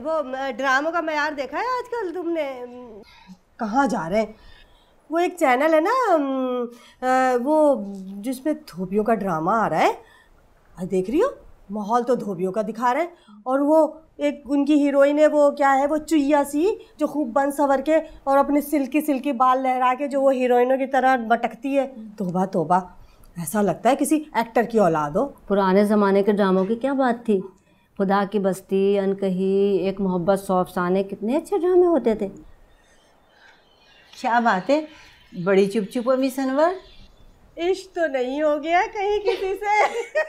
वो ड्रामों का मयार देखा है आजकल तुमने? कहाँ जा रहे हैं? वो एक चैनल है ना वो जिसमें धोबियों का ड्रामा आ रहा है, देख रही हो? माहौल तो धोबियों का दिखा रहे हैं और वो एक उनकी हीरोइन है, वो क्या है, वो चुईया सी जो खूब बन सवर के और अपने सिल्की सिल्की बाल लहरा के जो वो हीरोइनों की तरह मटकती है। तोबा तोबा, ऐसा लगता है किसी एक्टर की औलाद हो।
पुराने ज़माने के ड्रामों की क्या बात थी, खुदा की बस्ती, अनकही, एक मोहब्बत, सौ अफसाने, कितने अच्छे ड्रामे होते थे।
क्या बात है, बड़ी चुप चुप हो मिस अनवर।
इश्क तो नहीं हो गया कहीं किसी से?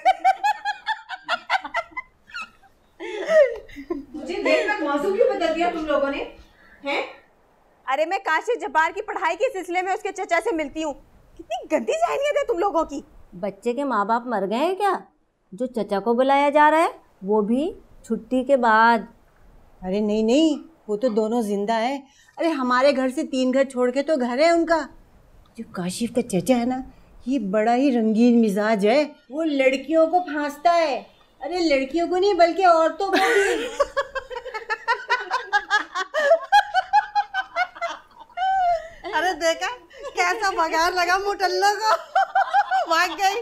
मुझे देर तक मौजू क्यों बदल दिया तुम लोगों ने? हैं? अरे मैं काशिफ जब्बार की पढ़ाई के सिलसिले में उसके चचा से मिलती हूँ। कितनी गंदी ज़हनियत है तुम लोगों की।
बच्चे के माँ बाप मर गए हैं क्या, जो चचा को बुलाया जा रहा है, वो भी छुट्टी के बाद?
अरे नहीं नहीं, वो तो दोनों जिंदा है। अरे हमारे घर से तीन घर छोड़ के तो घर है उनका। जो काशिफ का चचा है ना, ये बड़ा ही रंगीन मिजाज है। वो लड़कियों को फांसता है। अरे लड़कियों को नहीं बल्कि औरतों को भी।
अरे देखा कैसा बगार लगा मुटल्लो को, भाग गई।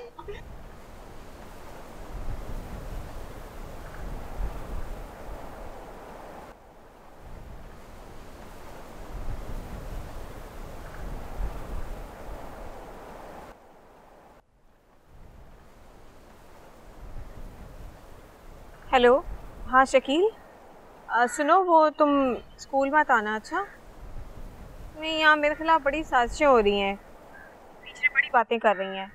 हेलो, हाँ शकील, आ, सुनो वो तुम स्कूल मत आना। अच्छा नहीं, यहाँ मेरे खिलाफ बड़ी साजिशें हो रही हैं, पीछे बड़ी बातें कर रही हैं।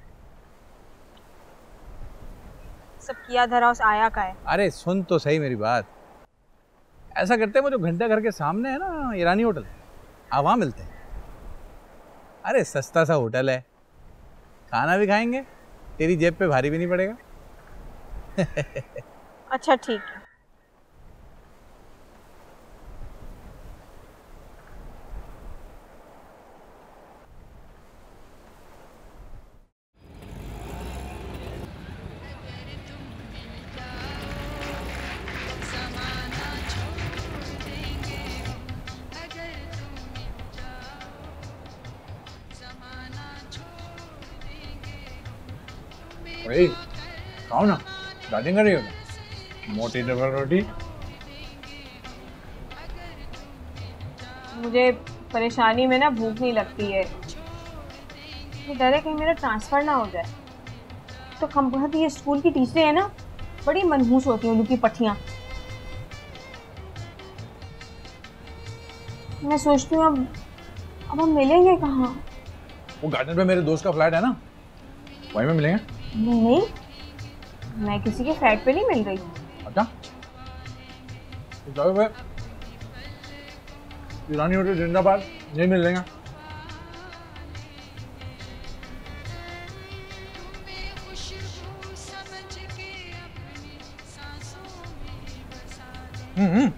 सब किया धरा उस आया का है।
अरे सुन तो सही मेरी बात। ऐसा करते हैं, वो जो घंटा घर के सामने है ना ईरानी होटल, आप वहाँ मिलते हैं। अरे सस्ता सा होटल है, खाना भी खाएंगे, तेरी जेब पे भारी भी नहीं पड़ेगा।
अच्छा ठीक है।
भाई खाओ ना, डाइटिंग कर रही हो? मोटी डबल रोटी।
मुझे परेशानी में ना भूख नहीं लगती है, मुझे डर है कहीं मेरा ट्रांसफ़र ना हो जाए। तो कम ये स्कूल की टीचरें हैं ना, बड़ी मनहूस होती हैं उनकी पट्टियाँ। मैं सोचती हूँ अब अब हम मिलेंगे कहाँ?
वो गार्डन पे मेरे दोस्त का फ्लैट है ना, वहीं में मिलेंगे।
नहीं नहीं, मैं किसी के फ्लैट पे नहीं मिल रही।
अच्छा, तो चलो फिर ईरानी होटल जिंदाबाद, नहीं मिल लेंगे। हम्म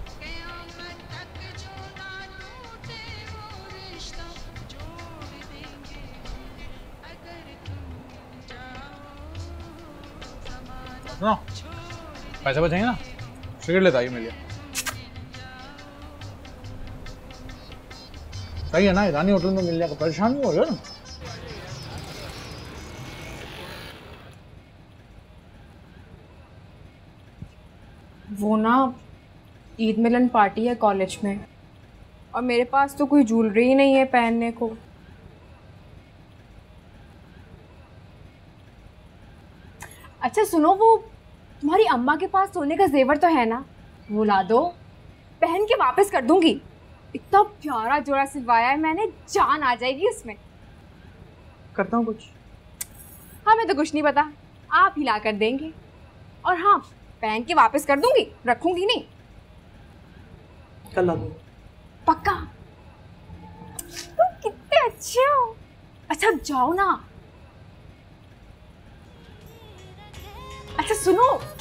सुनो, पैसे बचेंगे ना, सिगरेट लेता आइए मेरे लिए। सही है ना, ईरानी होटल में मिल जाएगा, परेशान नहीं हो रहे ना।
वो ना ईद मिलन पार्टी है कॉलेज में, और मेरे पास तो कोई ज्वेलरी ही नहीं है पहनने को। अच्छा सुनो, वो तुम्हारी अम्मा के पास सोने का जेवर तो है ना, वो ला दो, पहन के वापस कर दूंगी। इतना प्यारा जोड़ा सिलवाया है मैंने, जान आ जाएगी उसमें।
करता हूँ कुछ।
हाँ मैं तो कुछ नहीं पता, आप ही ला कर देंगे। और हाँ, पहन के वापस कर दूंगी, रखूंगी नहीं।
कल ला दूंगा।
पक्का? तुम कितने अच्छे हो। अच्छा अब जाओ ना। अच्छा सुनो,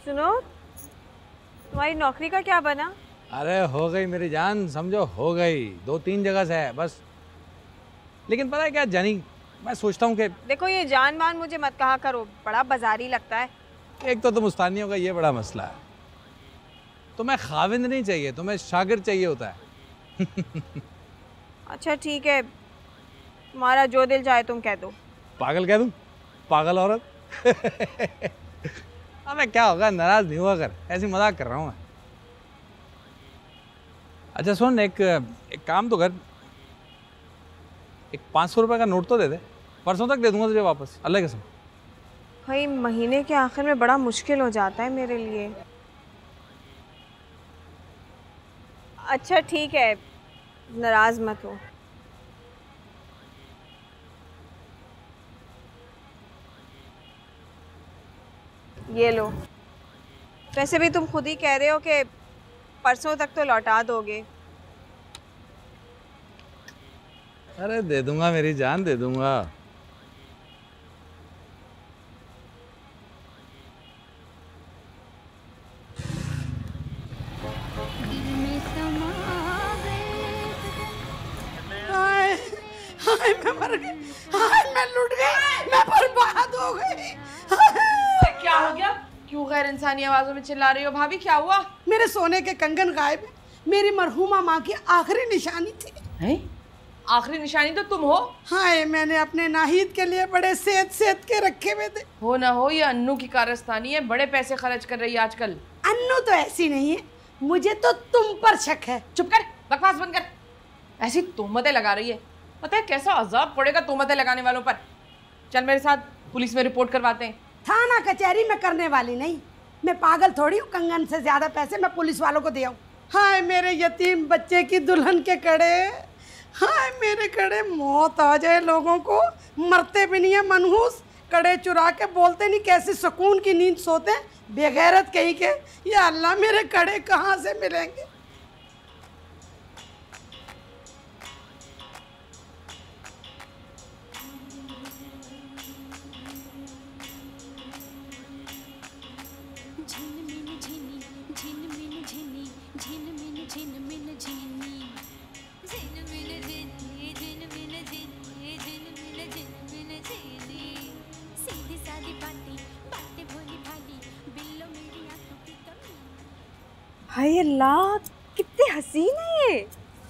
सुनो, तुम्हारी नौकरी का क्या बना?
अरे हो गई मेरी जान, समझो हो गई। दो तीन जगह से है बस। लेकिन पता है क्या जानी, मैं सोचता हूँ कि
देखो ये जान मान मुझे मत कहा करो, बड़ा बाजारी लगता है।
एक तो तुम उस्तानियों का ये बड़ा मसला है, तुम्हें खाविंद नहीं चाहिए, तुम्हें शागिर्द चाहिए होता है।
अच्छा ठीक है, तुम्हारा जो दिल चाहे तुम कह दो।
पागल कह दूं? पागल औरत। अबे क्या होगा, नाराज नहीं हुआ कर, ऐसी मजाक कर रहा हूँ मैं। अच्छा सुन, एक एक काम तो कर, एक पाँच सौ रुपये का नोट तो दे दे, परसों तक दे दूंगा तुझे वापस, अल्लाह की कसम।
भाई महीने के आखिर में बड़ा मुश्किल हो जाता है मेरे लिए। अच्छा ठीक है, नाराज मत हो। ये लो। वैसे भी तुम खुद ही कह रहे हो कि परसों तक तो लौटा दोगे।
अरे दे दूंगा मेरी जान, दे दूंगा।
हाय हाय मैं मर गई, हाय मैं लुट गई, मैं बर्बाद हो गई।
क्या हो गया? क्यों गैर इंसानी आवाजों में चिल्ला रही हो भाभी, क्या हुआ?
मेरे सोने के कंगन गायब है, मेरी मरहूमा माँ की आखिरी निशानी थी।
हैं? आखिरी निशानी तो तुम हो।
हाय मैंने अपने नाहिद के लिए बड़े सेत सेत के रखे हुए थे।
हो ना हो ये अन्नू की कारस्तानी है, बड़े पैसे खर्च कर रही है आजकल।
अन्नू तो ऐसी नहीं है, मुझे तो तुम पर शक है।
चुप कर, बकवास बंद कर। ऐसी तोहमतें लगा रही है, पता है कैसा अजाब पड़ेगा तोहमतें लगाने वालों पर। चल मेरे साथ पुलिस में रिपोर्ट करवाते हैं।
थाना कचहरी में करने वाली नहीं, मैं पागल थोड़ी हूँ कंगन से ज्यादा पैसे मैं पुलिस वालों को दे आऊँ। हाय मेरे यतीम बच्चे की दुल्हन के कड़े, हाय मेरे कड़े, मौत आ जाए लोगों को, मरते भी नहीं है मनहूस, कड़े चुरा के बोलते नहीं कैसी सुकून की नींद सोते हैं, बेगैरत कहीं के। या अल्लाह मेरे कड़े कहाँ से मिलेंगे।
हाय अल्लाह, कितने हसीन है ये।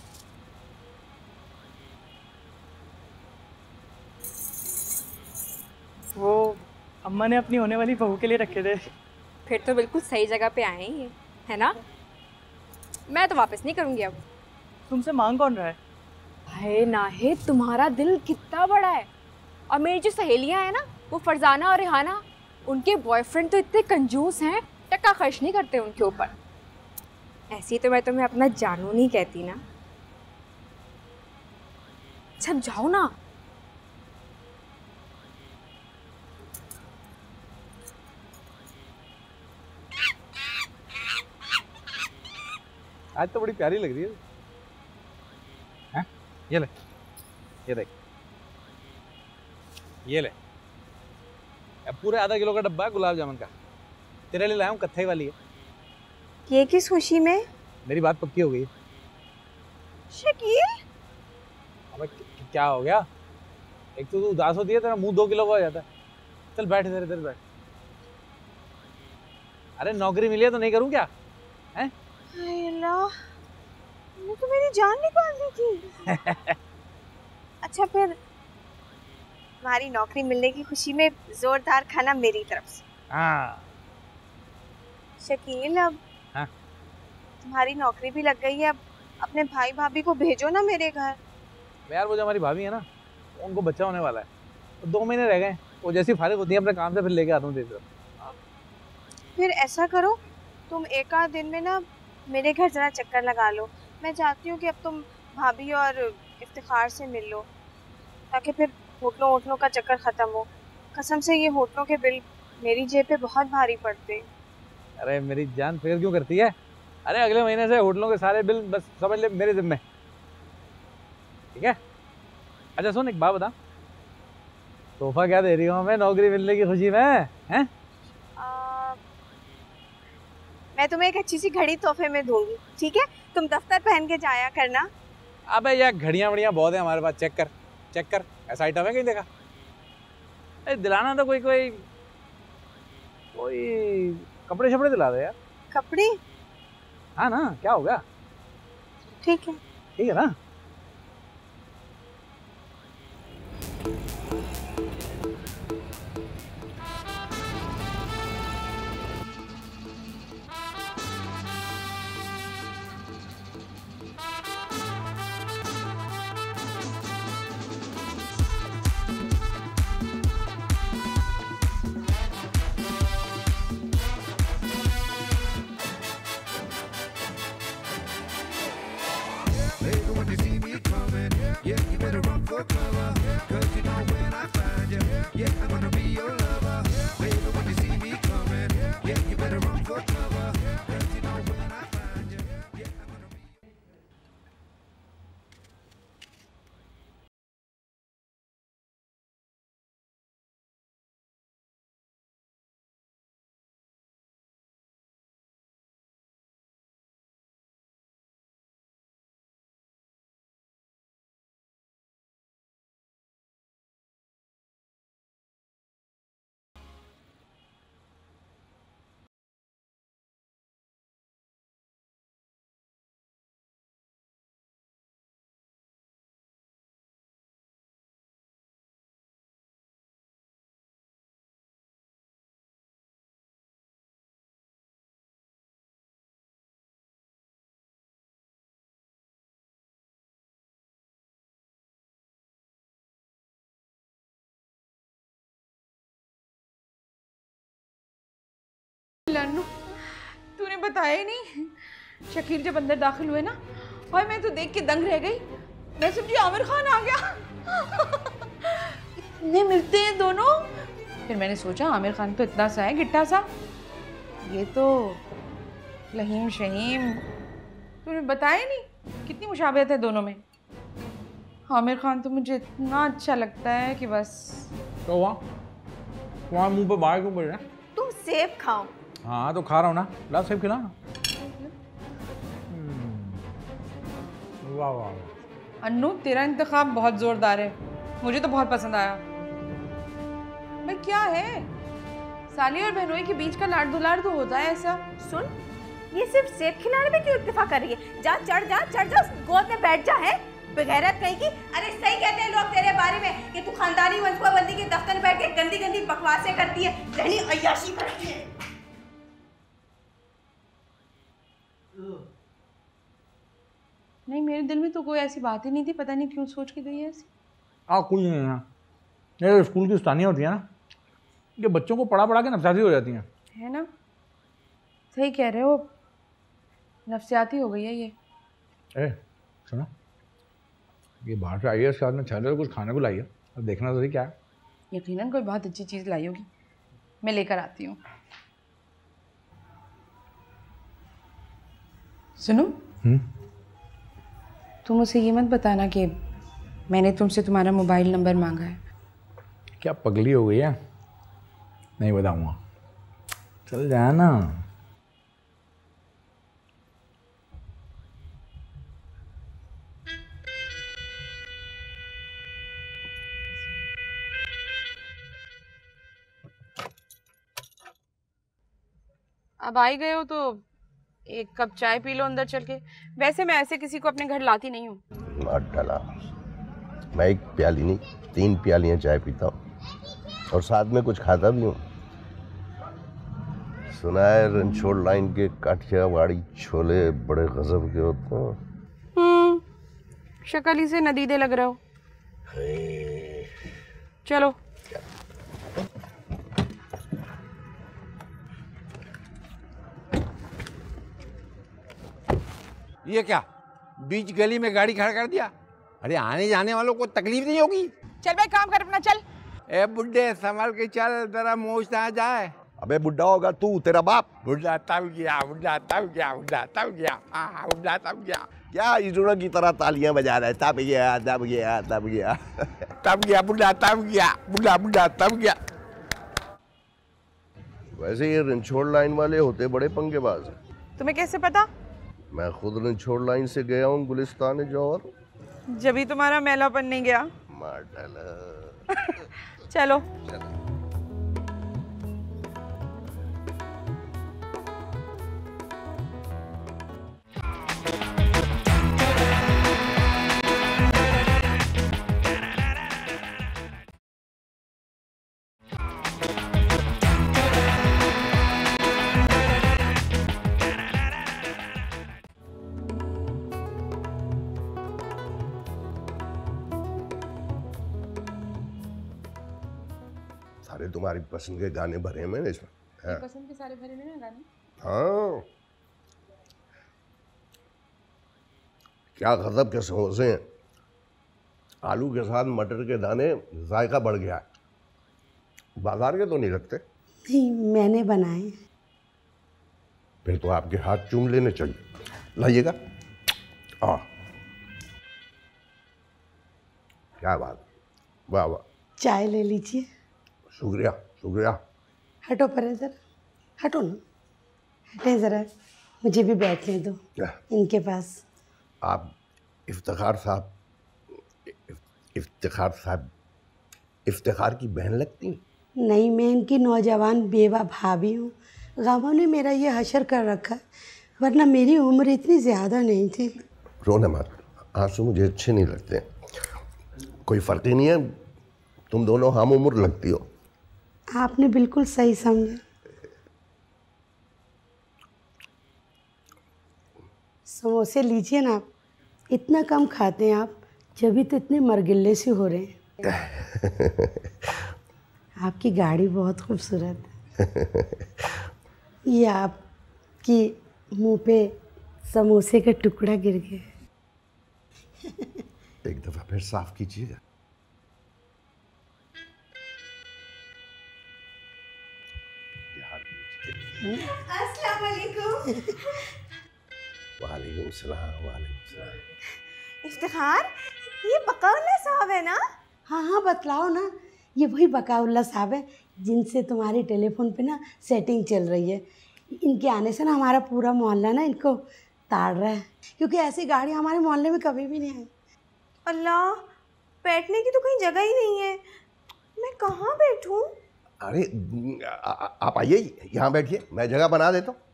वो अम्मा ने अपनी होने वाली बहू के लिए रखे थे।
फिर तो बिल्कुल सही जगह पे आए हैं, है ना? मैं तो वापस नहीं करूंगी अब।
तुमसे मांग कौन रहा है?
हाय नाहिद, तुम्हारा दिल कितना बड़ा है। और मेरी जो सहेलियां हैं ना, वो फरजाना और रिहाना, उनके बॉयफ्रेंड तो इतने कंजूस हैं, टका खर्च नहीं करते उनके ऊपर। ऐसी तो मैं तुम्हें अपना जानू नहीं कहती ना। सब जाओ ना।
आज तो बड़ी प्यारी लग रही है। हैं? ये ले, ये देख, ये ले, अब पूरे आधा किलो का डब्बा है गुलाब जामुन का, तेरे लिए लाया हूँ, कत्थई वाली है।
ये किस खुशी में?
मेरी बात पक्की हो गई।
शकील,
अबे क्या हो गया? एक तो तू उदास होती है, तेरा मुंह दो किलो का हो जाता है। चल बैठ इधर, इधर बैठ। अरे नौकरी मिली है तो नहीं करूँ क्या? हैं?
हाय अल्लाह, वो तो मेरी जान निकाल दी थी। अच्छा फिर तुम्हारी नौकरी मिलने की खुशी में जोरदार खाना मेरी तरफ से।
हाँ।
शकील, अब
हाँ?
तुम्हारी नौकरी भी लग गई है, अब अपने भाई भाभी को भेजो ना मेरे घर।
यार वो जो हमारी भाभी है ना, उनको बच्चा होने वाला है, तो दो महीने रह गए, वो जैसी फारिग होती है अपने काम से फिर लेके आता हूँ तेरी तरफ।
फिर ऐसा करो, तुम एक आध दिन में ना मेरे घर जरा चक्कर लगा लो। मैं चाहती हूँ कि अब तुम भाभी और इफ्तिखार से मिल लो, ताकि फिर होटलों होटलों का चक्कर ख़त्म हो। कसम से ये होटलों के बिल मेरी जेब पे बहुत भारी पड़ते।
अरे मेरी जान फिक्र क्यों करती है? अरे अगले महीने से होटलों के सारे बिल बस समझ ले मेरे जिम्मे, ठीक है? अच्छा सुन, एक बात बता, तोहफा क्या दे रही हूँ हमें नौकरी मिलने की खुशी में? हैं?
मैं तुम्हें एक अच्छी सी घड़ी तोहफे में दूंगी, ठीक है? तुम दफ्तर पहन के जाया करना।
अबे यार घड़ियां वड़ियां बहुत है हमारे पास, चेक कर चेक कर, ऐसा आइटम है कहीं देखा? अरे दिलाना तो कोई कोई कोई कपड़े शपड़े दिला दे यार।
कपड़े?
हाँ ना, क्या हो गया?
ठीक है
ठीक है ना?
लन्नू, तूने बताया ही नहीं। शकील जब अंदर दाखिल हुए ना, भाई मैं तो देख के दंग रह गई। मैं समझी आमिर खान आ गया। इतने मिलते हैं दोनों। फिर मैंने सोचा आमिर खान तो इतना सा है, गिट्टा सा, ये तो लहीम शहीम। तूने बताया नहीं कितनी मुशाबहत है दोनों में। आमिर खान तो मुझे इतना अच्छा लगता है कि बस।
तो हुआ वहाँ मुंह पे बाहर क्यों पड़ रहा है?
तुम सेब खाओ।
हाँ तो खा रहा हूँ ना, ला सेब खिला ना। वाह वाह।
अन्नू तेरा इंतखाब बहुत जोरदार है, मुझे तो बहुत पसंद आया। मैं क्या है, साली और बहनोई के बीच का लाड़ दुलार तो होता है ऐसा।
सुन, ये सिर्फ सेब खिलाने में क्यों इत्तेफाक कर रही है? जा चढ़ जा चढ़ जा गोद में बैठ जा। है बेगैरत कहीं की। अरे सही कहते हैं लोग तेरे बारे में कि तू खानदानी मनसूबाबंदी के दफ्तर में बैठ के गंदी गंदी बकवासें करती है, जहनी अय्याशी करती है।
नहीं, मेरे दिल में तो कोई ऐसी बात ही नहीं थी, पता नहीं क्यों सोच के गई है ऐसी।
आ कुछ नहीं है ना, ये स्कूल की उस्तानियाँ होती हैं ना, ये बच्चों को पढ़ा पढ़ा के नफसियाती हो जाती हैं।
है ना, सही कह रहे हो, नफसियाती हो गई है ये।
ए सुनो, ये बाहर से आई है, इसके बाद में चलो कुछ खाने को लाइए, अब देखना तो सही क्या है।
यकीनन कोई बहुत अच्छी चीज़ लाई होगी, मैं लेकर आती हूँ। सुनो,
हम्म
तुम उसे ये मत बताना कि मैंने तुमसे तुम्हारा मोबाइल नंबर मांगा है।
क्या पगली हो गई है? नहीं बताऊंगा, चल जाए ना।
अब आई गए हो तो एक कप चाय पी लो अंदर चल के। वैसे मैं ऐसे किसी को अपने घर लाती नहीं हूँ।
मार डाला, मैं एक प्याली नहीं तीन प्यालियां चाय पीता हूँ और साथ में कुछ खाता भी हूँ। सुना है रणछोड़ लाइन के काठियावाड़ी छोले बड़े गजब के होते हैं।
हम्म, शक्ल ही से नदीदे लग रहे हो। चलो।
ये क्या बीच गली में गाड़ी खड़ा कर दिया? अरे आने जाने वालों को तकलीफ नहीं होगी?
चल भाई काम कर अपना, चल।
ए बुड्ढे संभल के चल, जरा मोच ना जाए।
अबे बुड्ढा होगा तू, तेरा बाप।
बुड्ढा तब गया, बुड्ढा तब गया, बुड्ढा तब गया, हाँ बुड्ढा तब गया।
क्या इजुड़ा की तरह तालियां बजा रहा है? तब गया तब गया तब गया
तब गया बुड्ढा तब गया, बुड्ढा बुड्ढा तब गया।
वैसे ये रणछोड़ लाइन वाले होते बड़े पंगेबाज हैं।
तुम्हें कैसे पता?
मैं खुद नहीं छोड़ लाइन से गया हूँ गुलिस्तान जौहर।
जब ही तुम्हारा मैलापन नहीं गया।
मार डाला।
चलो,
चलो। सारे तुम्हारी पसंद के गाने भरे हैं मैंने इसमें। हाँ।
पसंद के सारे भरे हैं गाने।
हाँ, क्या गजब के समोसे हैं। आलू के साथ मटर के दाने, जायका बढ़ गया है। बाजार के तो नहीं लगते।
जी मैंने बनाए।
फिर तो आपके हाथ चूम लेने चाहिए। लाइएगा। हाँ, क्या बात, वाह वाह।
चाय ले लीजिए।
शुक्रिया शुक्रिया।
हटो परे जरा, हटो ना, हटे जरा, मुझे भी बैठने दो इनके पास।
आप इफ्तिखार साहब, इफ्तिखार साहब, इफ्तिखार की बहन लगती हैं?
नहीं, मैं इनकी नौजवान बेवा भाभी हूँ। गांवों ने मेरा ये हशर कर रखा, वरना मेरी उम्र इतनी ज़्यादा नहीं थी।
रोना मत, आंसू मुझे अच्छे नहीं लगते। कोई फ़र्क ही नहीं है, तुम दोनों हम उम्र लगती हो।
आपने बिल्कुल सही समझा। समोसे लीजिए ना आप, इतना कम खाते हैं आप, जब तो इतने मरगिल्ले से हो रहे हैं। आपकी गाड़ी बहुत खूबसूरत है। ये आपकी मुंह पे समोसे का टुकड़ा गिर गया।
एक दफ़ा फिर साफ कीजिएगा।
अस्सलाम वालेकुम।
वालेकुम सलाम, वालेकुम सलाम।
इफ्तिखार, ये बकाउल्ला साहब है ना?
हाँ हाँ बतलाओ ना, ये वही बकाउल्ला साहब है जिनसे तुम्हारे टेलीफोन पे ना सेटिंग चल रही है। इनके आने से ना हमारा पूरा मोहल्ला ना इनको ताड़ रहा है, क्योंकि ऐसी गाड़ी हमारे मोहल्ले में कभी भी नहीं आई।
अल्लाह, बैठने की तो कहीं जगह ही नहीं है, मैं कहाँ बैठूं?
अरे आ, आ, आप आइए, यहाँ बैठिए, मैं जगह बना देता हूँ।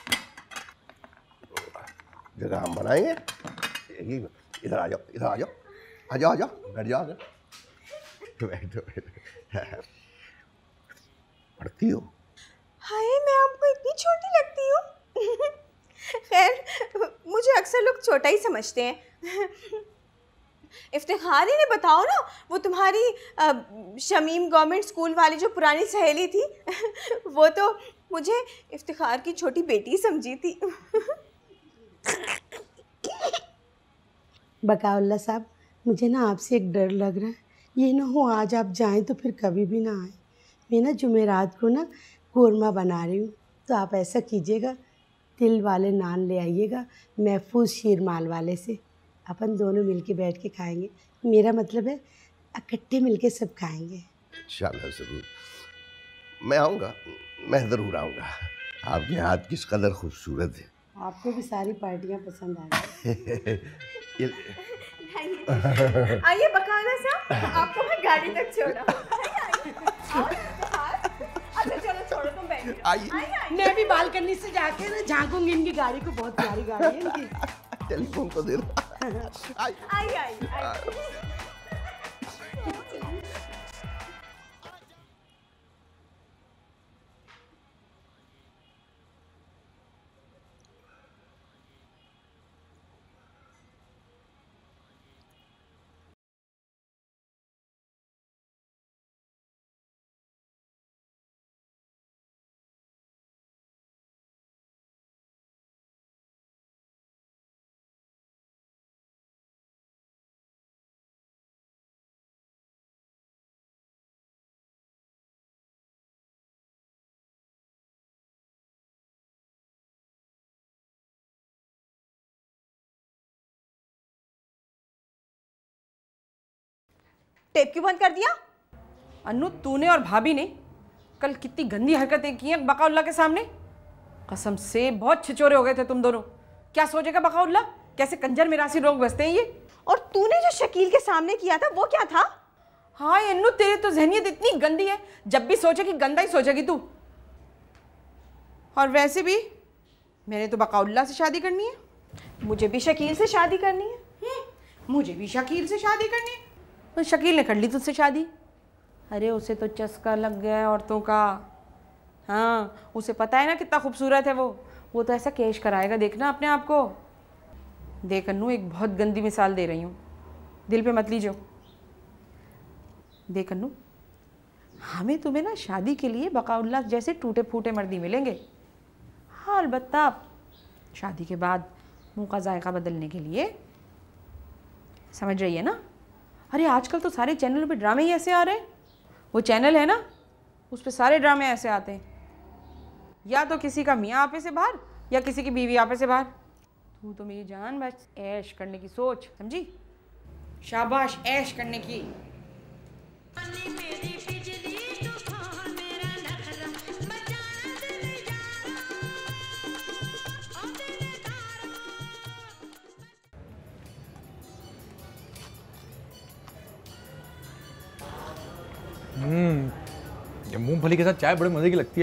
जगह हम बनाएंगे। इधर आ जाओ, इधर आ जाओ, आ जाओ, आ जाओ, बैठ जाओ। बैठो बैठो। पढ़ती हो?
हाय, मैं आपको इतनी छोटी लगती हूँ। खैर, मुझे अक्सर लोग छोटा ही समझते हैं। इफ्तिखार ही ने बताओ ना, वो तुम्हारी आ, शमीम गवर्नमेंट स्कूल वाली जो पुरानी सहेली थी, वो तो मुझे इफ्तिखार की छोटी बेटी समझी थी।
बकाउल्ला साहब, मुझे ना आपसे एक डर लग रहा है, ये ना हो आज आप जाएं तो फिर कभी भी ना आए। मैं ना जुमेरात को ना कोरमा बना रही हूँ, तो आप ऐसा कीजिएगा, तिल वाले नान ले आइएगा महफूज शीर माल वाले से। अपन दोनों मिलके बैठ के खाएंगे। मेरा मतलब है इकट्ठे मिलके सब खाएंगे।
इंशाल्लाह ज़रूर, मैं आऊँगा, मैं ज़रूर आऊँगा। आपके हाथ किस कदर खूबसूरत है।
आपको भी सारी पार्टियाँ पसंद आ गई।
आइए बकाउल्ला साहब, आपको मैं गाड़ी तक छोड़ा। अच्छा चलो छोड़ो, तुम बैठ जाओ।
आइए।
मैं भी बालकनी से जाके ना झांकूंगी इनकी गाड़ी को, बहुत प्यारी गाड़ी है इनकी।
टेलीफोन को दे दो।
आइए आइए आइए। टेप क्यों बंद कर दिया?
अनु, तूने और भाभी ने कल कितनी गंदी हरकतें की हैं बकाउल्ला के सामने। कसम से बहुत छिचोरे हो गए थे तुम दोनों। क्या सोचेगा बकाउल्ला, कैसे कंजर मिरासी लोग बसते हैं ये।
और तूने जो शकील के सामने किया था वो क्या था?
हाँ इन्नू, तेरी तो जहनियत इतनी गंदी है, जब भी सोचेगी गंदा ही सोचेगी तू। और वैसे भी मैंने तो बकाउल्ला से शादी करनी है।
मुझे भी शकील से शादी करनी है।
मुझे भी शकील से शादी करनी है। तो शकील ने कर ली तुझसे शादी। अरे उसे तो चस्का लग गया है औरतों का। हाँ उसे पता है ना कितना खूबसूरत है वो वो तो ऐसा केश कराएगा, देखना अपने आप को। देख अन्नू, एक बहुत गंदी मिसाल दे रही हूँ, दिल पे मत लीजिए। देख अन्नू, हमें तुम्हें ना शादी के लिए बकाउल्ला जैसे टूटे फूटे मर्दी मिलेंगे। हाँ अलबत्ता शादी के बाद मुंह का जायका बदलने के लिए, समझ रही है ना। अरे आजकल तो सारे चैनलों पे ड्रामे ही ऐसे आ रहे हैं। वो चैनल है ना, उस पे सारे ड्रामे ऐसे आते हैं, या तो किसी का मियाँ आपे से बाहर या किसी की बीवी आपे से बाहर। तू तो मेरी जान, बस ऐश करने की सोच, समझी। शाबाश, ऐश करने की।
हम्म, ये मूंगफली के साथ चाय बड़े मजे की लगती है।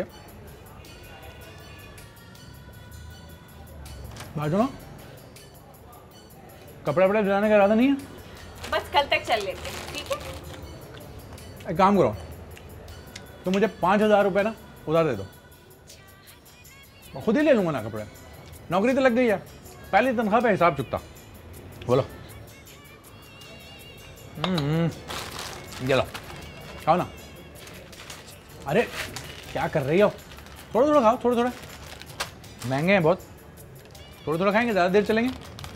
बाजू ना, कपड़ा वपड़ा दिलाने का इरादा नहीं है?
बस कल तक चल लेते हैं, ठीक है।
एक काम करो, तो मुझे पाँच हजार रुपये ना उधार दे दो, मैं खुद ही ले लूंगा ना कपड़े। नौकरी तो लग गई है, पहली तनख्वाह पे हिसाब चुकता। बोलो। हम्म, ये लो खाओ ना। अरे क्या कर रही हो, थोड़ा थोड़ा खाओ, थोड़ा थोड़ा। महंगे हैं बहुत, थोड़ा थोड़ा खाएंगे, ज़्यादा देर चलेंगे।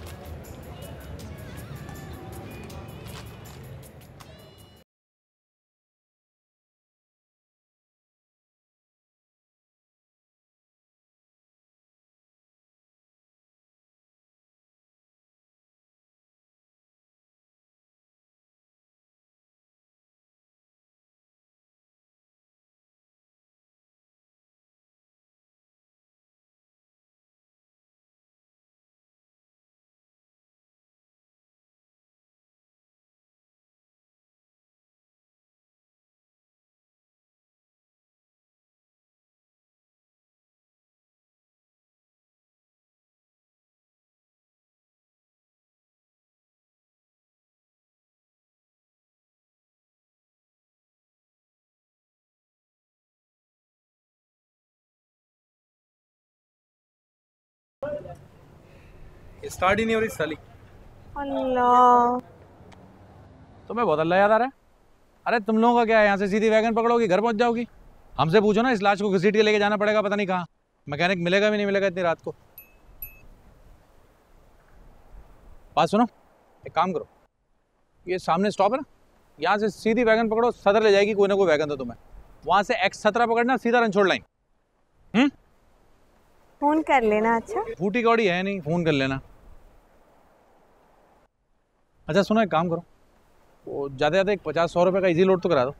स्टार्ट ही नहीं हो रही साली।
अल्लाह,
तुम्हें बहुत अल्लाह याद आ रहा है। अरे तुम लोगों का क्या है, यहाँ से सीधी वैगन पकड़ोगी, घर पहुंच जाओगी। हमसे पूछो ना, इस लाश को घसीट के लेके जाना पड़ेगा पता नहीं कहाँ। मैकेनिक मिलेगा भी नहीं मिलेगा इतनी रात को। बात सुनो, एक काम करो, ये सामने स्टॉप है ना, यहाँ से सीधी वैगन पकड़ो, सदर ले जाएगी कोई ना कोई वैगन तो तुम्हें। वहाँ से एक्स सत्रह पकड़ना, सीधा रनछोड़ लाइन। हम्म,
फोन कर लेना। अच्छा,
फूटी कौड़ी है नहीं, फोन कर लेना। अच्छा सुनो, एक काम करो, वो ज़्यादा ज़्यादा एक पचास सौ रुपये का इजी लोड तो करा दो,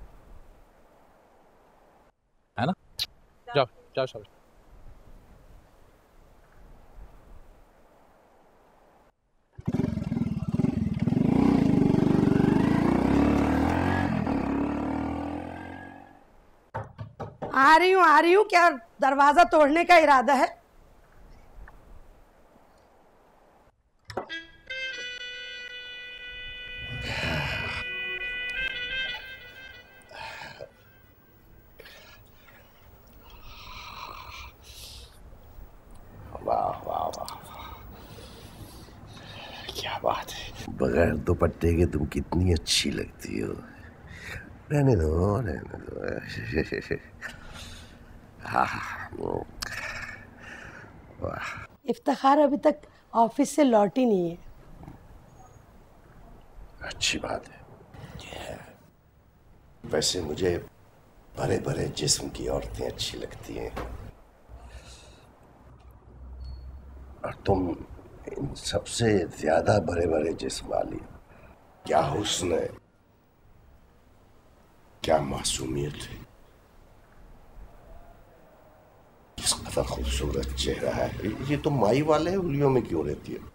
है ना। जाओ जाओ शाबाश।
आ रही हूँ आ रही हूँ, क्या दरवाजा तोड़ने का इरादा है?
वाह वाह वाह, क्या बात है। बगैर दुपट्टे के तुम कितनी अच्छी लगती हो। रहने दो रहने दो। हाँ, वाह।
इफ्तिखार अभी तक ऑफिस से लौटी नहीं है।
अच्छी बात है। वैसे मुझे बड़े बड़े जिस्म की औरतें अच्छी लगती हैं, और तुम इन सबसे ज्यादा बड़े बड़े जिस्म वाली। क्या हुस्न है, क्या मासूमियत है, किस सा खूबसूरत चेहरा है। ये तो माई वाले उंगलियों में क्यों रहती है?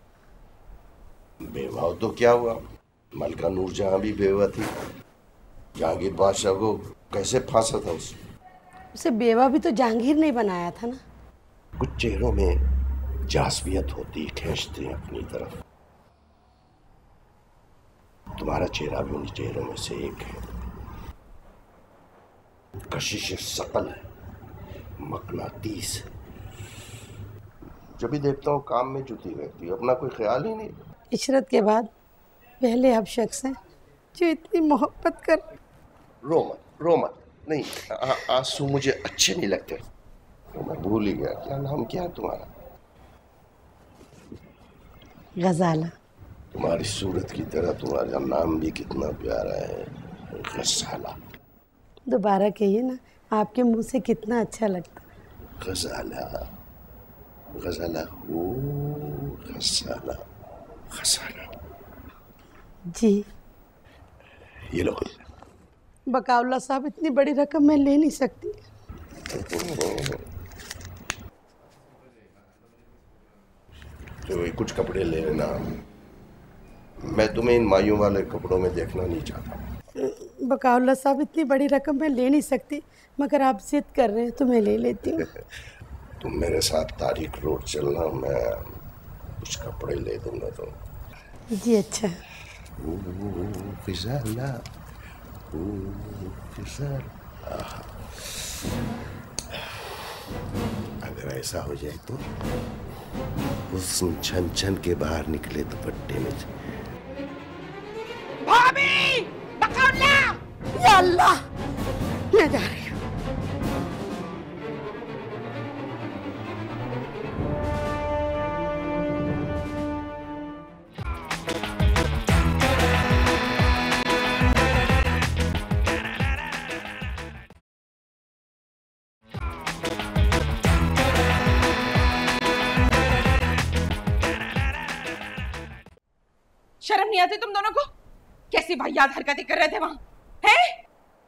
बेवा तो क्या हुआ, मलका नूरजहां भी बेवा थी। जहांगीर बादशाह को कैसे फांसा था उसे?
उसे बेवा भी तो जहांगीर ने बनाया था ना।
कुछ चेहरों में जाज़बियत होती, खींचते हैं अपनी तरफ। तुम्हारा चेहरा भी उन चेहरों में से एक है। कशिश सकल है, मकनातीस है। जब भी देखता हूँ काम में जुटी रहती है, अपना कोई ख्याल ही नहीं।
इशरत के बाद पहले अब शख्स है जो इतनी मोहब्बत कर।
रो मत, रो मत। नहीं, आंसू मुझे अच्छे नहीं लगते। तो मैं भूल ही गया, क्या नाम क्या है तुम्हारा?
गजाला।
तुम्हारी सूरत की तरह तुम्हारा नाम भी कितना प्यारा है, गजाला।
दोबारा कहिए ना, आपके मुंह से कितना अच्छा लगता।
गजाला, गजाला, ओ गजाला, गजाला।
जी।
ये लो।
बकाउल्ला साहब, इतनी बड़ी रकम मैं ले नहीं सकती।
तो कुछ कपड़े ले लेना, मैं तुम्हें इन माइयों वाले कपड़ों में देखना नहीं चाहता।
बकाउल्ला साहब, इतनी बड़ी रकम मैं ले नहीं सकती, मगर आप जिद कर रहे हैं तो मैं ले लेती हूँ।
तुम मेरे साथ तारीख रोड चलना, मैं कुछ कपड़े ले दूंगा। तो
जी अच्छा।
फिजाला, फिजाला। अगर ऐसा हो जाए तो उस छन छन के बाहर निकले दुपट्टे में।
भाभी, बकाउल्ला!
या अल्लाह, मैं जा रही हूँ।
शर्म नहीं आती तुम दोनों को? कैसी वाहियात हरकतें कर रहे थे वहां, हैं?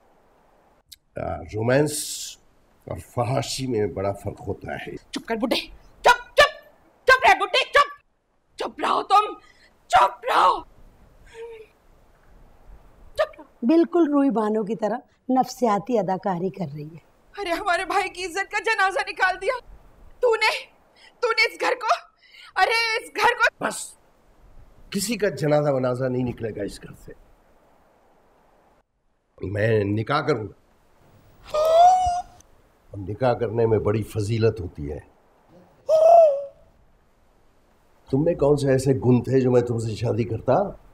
रोमांस और फहाशी में बड़ा फर्क होता है।
चुप कर बुड्ढे, चुप चुप चुप रहे बुड्ढे, चुप चुप रहो तुम, चुप रहो, चुप रहो।
बिल्कुल रूई बानो की तरह नफ्सियाती अदाकारी कर रही है।
अरे हमारे भाई की इज्जत का जनाजा निकाल दिया तूने, तूने इस घर को, अरे इस घर को।
बस, किसी का जनाजा वनाजा नहीं निकलेगा इस घर से। मैं निकाह करूंगा, और निकाह करने में बड़ी फजीलत होती है। तुम में कौन से ऐसे गुण थे जो मैं तुमसे शादी करता?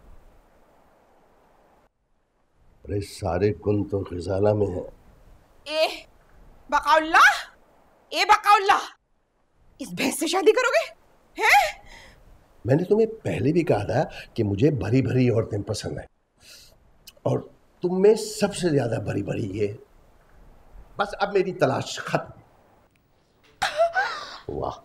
अरे सारे गुण तो गजाला में है।
ए बकाउल्ला, ए बकाउल्ला, इस भैंस से शादी करोगे, हैं?
मैंने तुम्हें पहले भी कहा था कि मुझे भरी भरी औरतें पसंद है, और तुम में सबसे ज्यादा भरी भरी ये। बस अब मेरी तलाश खत्म। वाह,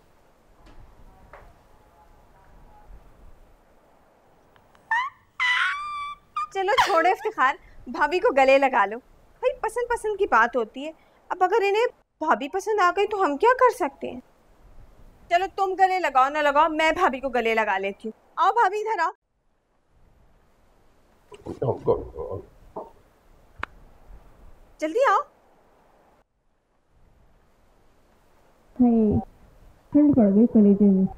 चलो छोड़ो इफ्तिखार, भाभी को गले लगा लो। भाई पसंद पसंद की बात होती है। अब अगर इन्हें भाभी पसंद आ गई तो हम क्या कर सकते हैं। चलो तुम गले लगाओ ना लगाओ, मैं भाभी को गले लगा लेती हूँ। आओ भाभी, इधर आओ। जल्दी आओ।
ठंड पड़ गई कलेजे में।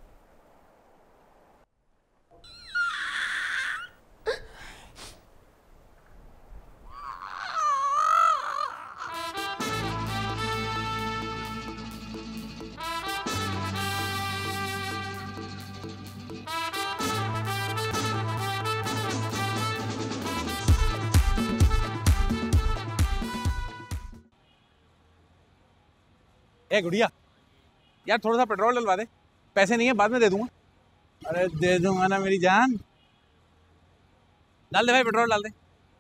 ए गुड़िया, यार थोड़ा सा पेट्रोल डलवा दे। पैसे नहीं है, बाद में दे दूंगा। अरे दे दूंगा ना मेरी जान। डाल दे भाई, पेट्रोल डाल दे।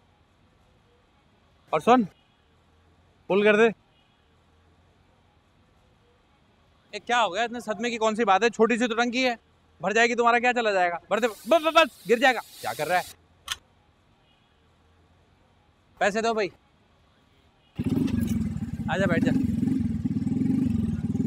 और सुन, पुल कर दे। ए क्या हो गया, इतने सदमे की कौन सी बात है? छोटी सी तो टंकी है, भर जाएगी, तुम्हारा क्या चला जाएगा। भर दे, बस बस बस, गिर जाएगा। क्या कर रहा है? पैसे दो भाई। आजा बैठ जा।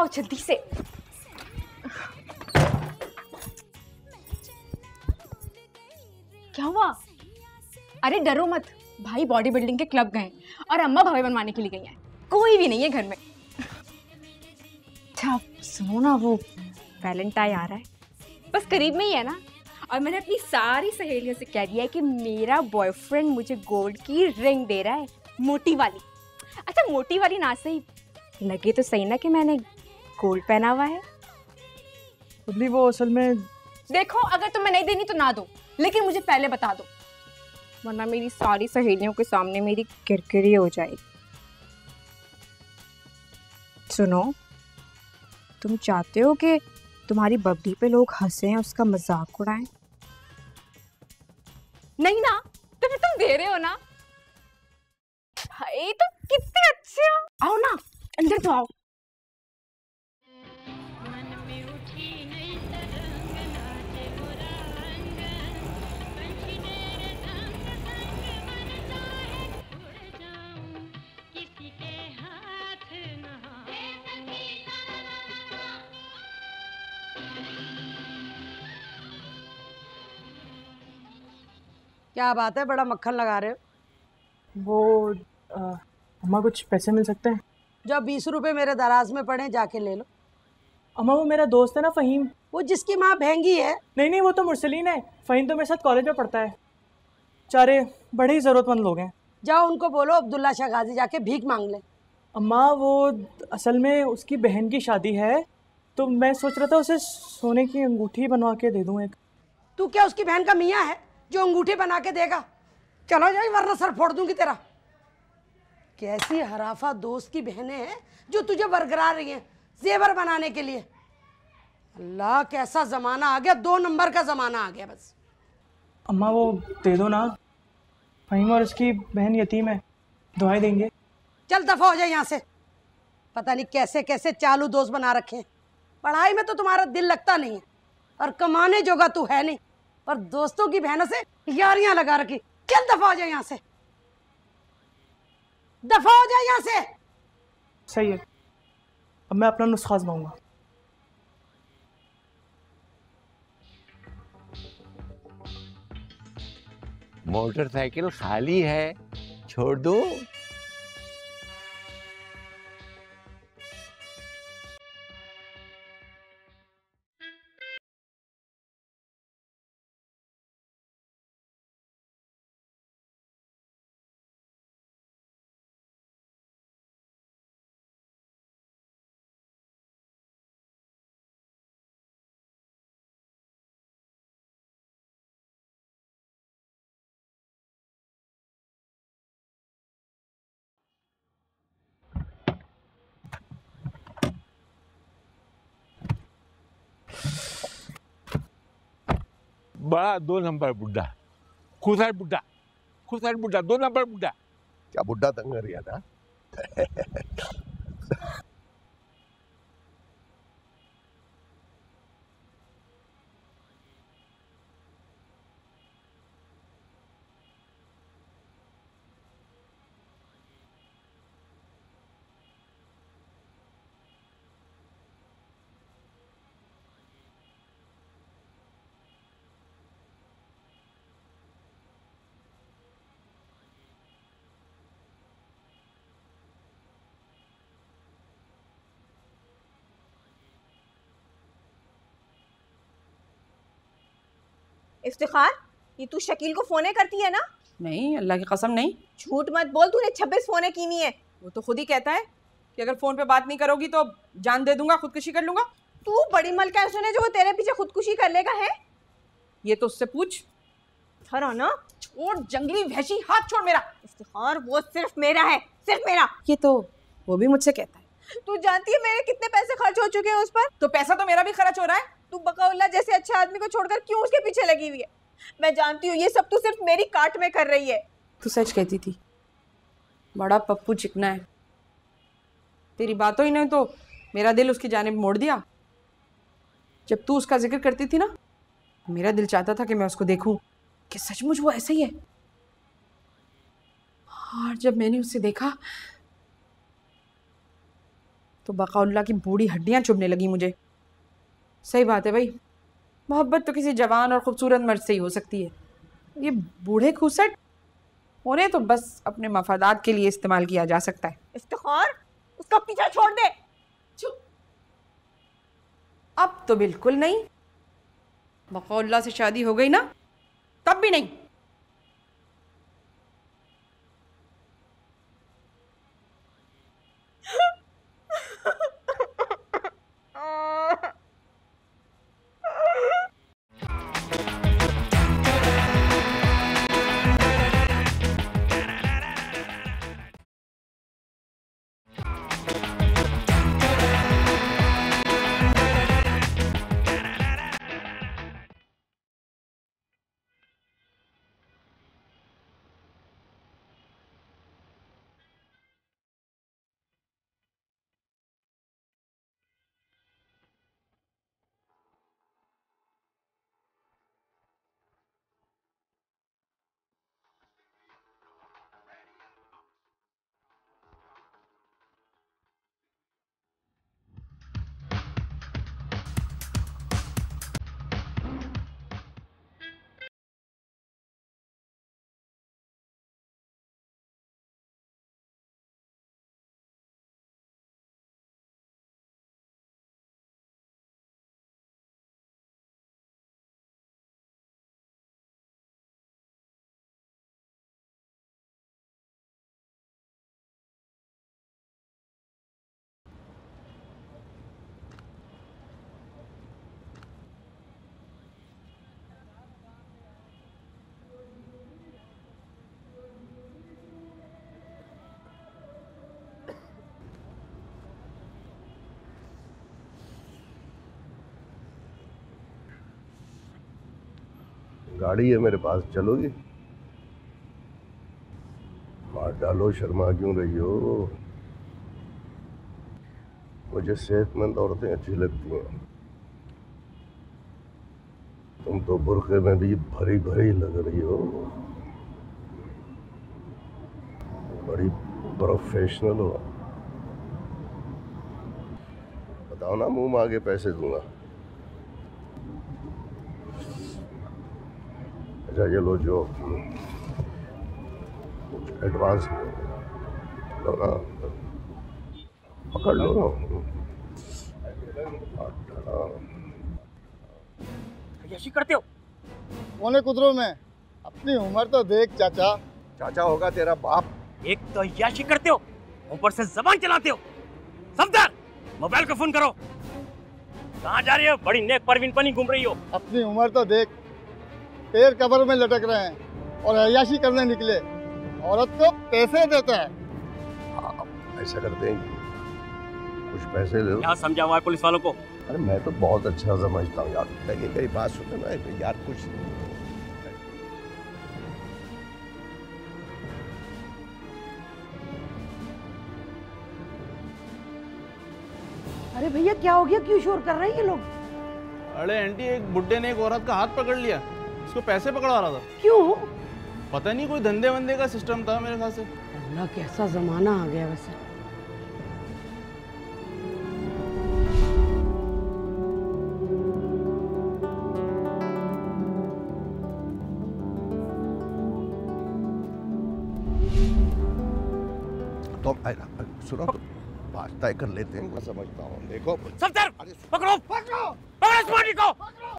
आओ जल्दी से। क्या हुआ? अरे डरो मत, भाई बॉडी बिल्डिंग के क्लब गए और अम्मा भवे बनवाने के लिए गई हैं। कोई भी नहीं है घर में। अच्छा सुनो ना, वो वैलेंटाइन आ रहा है, बस करीब में ही है ना, और मैंने अपनी सारी सहेलियों से कह दिया है कि मेरा बॉयफ्रेंड मुझे गोल्ड की रिंग दे रहा है, मोटी वाली। अच्छा मोटी वाली ना सही, लगे तो सही ना कि मैंने गोल्ड पहना हुआ है।
बबली वो असल में,
देखो अगर तुम्हें नहीं देनी तो ना दो, लेकिन मुझे पहले बता दो, वरना मेरी सारी सहेलियों के सामने मेरी किरकिरी हो जाएगी। सुनो, तुम चाहते हो कि तुम्हारी बबली पे लोग हंसे, उसका मजाक उड़ाएं? नहीं ना, तो फिर तुम दे रहे हो ना? भाई तो कितने अच्छे हो, आओ ना अंदर तो आओ।
क्या बात है, बड़ा मक्खन लगा रहे हो?
वो आ, अम्मा कुछ पैसे मिल सकते हैं?
जो बीस रुपए मेरे दराज में पड़े जाके ले लो।
अम्मा वो मेरा दोस्त है ना फ़हीम।
वो जिसकी माँ भेंगी है?
नहीं नहीं, वो तो मुरसलीन है। फ़हीम तो मेरे साथ कॉलेज में पढ़ता है। चारे बड़े ही ज़रूरतमंद लोग हैं।
जाओ उनको बोलो अब्दुल्ला शाह गाजी जाके भीख मांग ले।
अम्मा वो असल में उसकी बहन की शादी है, तो मैं सोच रहा था उसे सोने की अंगूठी बनवा के दे दूँ एक।
तू क्या उसकी बहन का मियाँ है जो अंगूठी बना के देगा? चलो जाए वरना सर फोड़ दूंगी तेरा। कैसी हराफा दोस्त की बहनें हैं जो तुझे बरकरा रही हैं जेवर बनाने के लिए। अल्लाह कैसा जमाना आ गया, दो नंबर का जमाना आ गया बस।
अम्मा वो दे दो ना, फ़हीम और उसकी बहन यतीम है, दुआएं देंगे।
चल दफा हो जाए यहाँ से। पता नहीं कैसे कैसे चालू दोस्त बना रखे हैं। पढ़ाई में तो तुम्हारा दिल लगता नहीं है और कमाने जोगा तू है नहीं, पर दोस्तों की बहनों से यारियां लगा रखी। चल दफा हो जाए यहाँ से, दफा हो जाए यहाँ से।
सही है, अब मैं अपना नुस्खा आजमाऊंगा।
मोटरसाइकिल खाली है, छोड़ दूं? बड़ा दो नंबर बुड्ढा, खुशहाल बुड्ढा, खुशहाल बुड्ढा, दो नंबर बुड्ढा।
क्या बुड्ढा तंग कर गया था?
इफ्तिखार, ये तू शकील को फोने करती है ना?
नहीं, अल्लाह की कसम नहीं।
झूठ मत बोल, तूने छब्बीस फोने की नहीं है।
वो तो खुद ही कहता है कि अगर फोन पे बात नहीं करोगी तो जान दे दूंगा, खुदकुशी कर लूंगा।
तू बड़ी मलका है उसने जो वो तेरे पीछे खुदकुशी कर लेगा है?
ये तो उससे पूछ।
खरा ना,
छोड़ जंगली वहशी, हाथ छोड़ मेरा।
इफ्तिखार वो सिर्फ मेरा है, सिर्फ मेरा।
ये तो वो भी मुझसे कहता है।
तू जानती है मेरे कितने पैसे खर्च हो चुके हैं उस पर?
तो पैसा तो मेरा भी खर्च हो रहा है।
तू बकाउल्ला जैसे अच्छे आदमी को छोड़कर क्यों उसके पीछे लगी हुई है? मैं जानती हूँ ये सब तू सिर्फ मेरी काट में कर रही है।
तू सच कहती थी, बड़ा पप्पू चिकना है। तेरी बातों ही नहीं तो मेरा दिल उसकी जानिब मोड़ दिया। जब तू उसका जिक्र करती थी ना, मेरा दिल चाहता था कि मैं उसको देखूं कि सचमुच वो ऐसा ही है। और जब मैंने उसे देखा
तो बकाउल्ला की बूढ़ी हड्डियां चुभने लगी मुझे। सही बात है भाई, मोहब्बत तो किसी जवान और खूबसूरत मर्द से ही हो सकती है। ये बूढ़े खूसट, उन्हें तो बस अपने मफादात के लिए इस्तेमाल किया जा सकता है।
इफ्तिखार, उसका पीछा छोड़ दे।
चुप। अब तो बिल्कुल नहीं। बकौल्ला से शादी हो गई ना, तब भी नहीं।
गाड़ी है मेरे पास, चलोगी? मार डालो, शर्मा क्यों रही हो? मुझे सेहतमंद औरतें अच्छी लगती हैं। तुम तो बुर्के में भी भरी भरी लग रही हो, बड़ी प्रोफेशनल हो। बताओ ना, मुंह मांगे पैसे दूंगा। अच्छा ये लो, जो एडवांस लो ना, पकड़ लो ना।
यशी करते हो कोने कुदरों में, अपनी उम्र तो देख चाचा।
चाचा होगा तेरा बाप।
एक तो याशी करते हो, ऊपर से जबान चलाते हो। समझदार, मोबाइल का फोन करो। कहाँ जा रही हो? बड़ी नेक परवीन पनी घूम रही हो। अपनी उम्र तो देख, पैर कब्र में लटक रहे हैं और अय्याशी करने निकले। औरत को पैसे देता है।
ऐसा करते हैं, कुछ पैसे ले लो।
क्या समझा हुआ है पुलिस वालों को?
अरे मैं तो बहुत अच्छा समझता हूँ यार, लेकिन मेरी बात सुनो ना यार, कुछ
अरे भैया क्या हो गया, क्यों शोर कर रहे हैं ये लोग?
अरे आंटी, एक बुड्ढे ने एक औरत का हाथ पकड़ लिया, उसको पैसे पकड़वा रहा था।
क्यों?
पता नहीं, कोई धंधे वंदे का सिस्टम था मेरे ख्याल से।
अल्लाह, कैसा जमाना आ गया वैसे।
तो सुनो, तो बात तय कर लेते हैं। मैं समझता हूँ, देखो
सर, पकड़ो पकड़ो पकड़ो इस पार्टी को।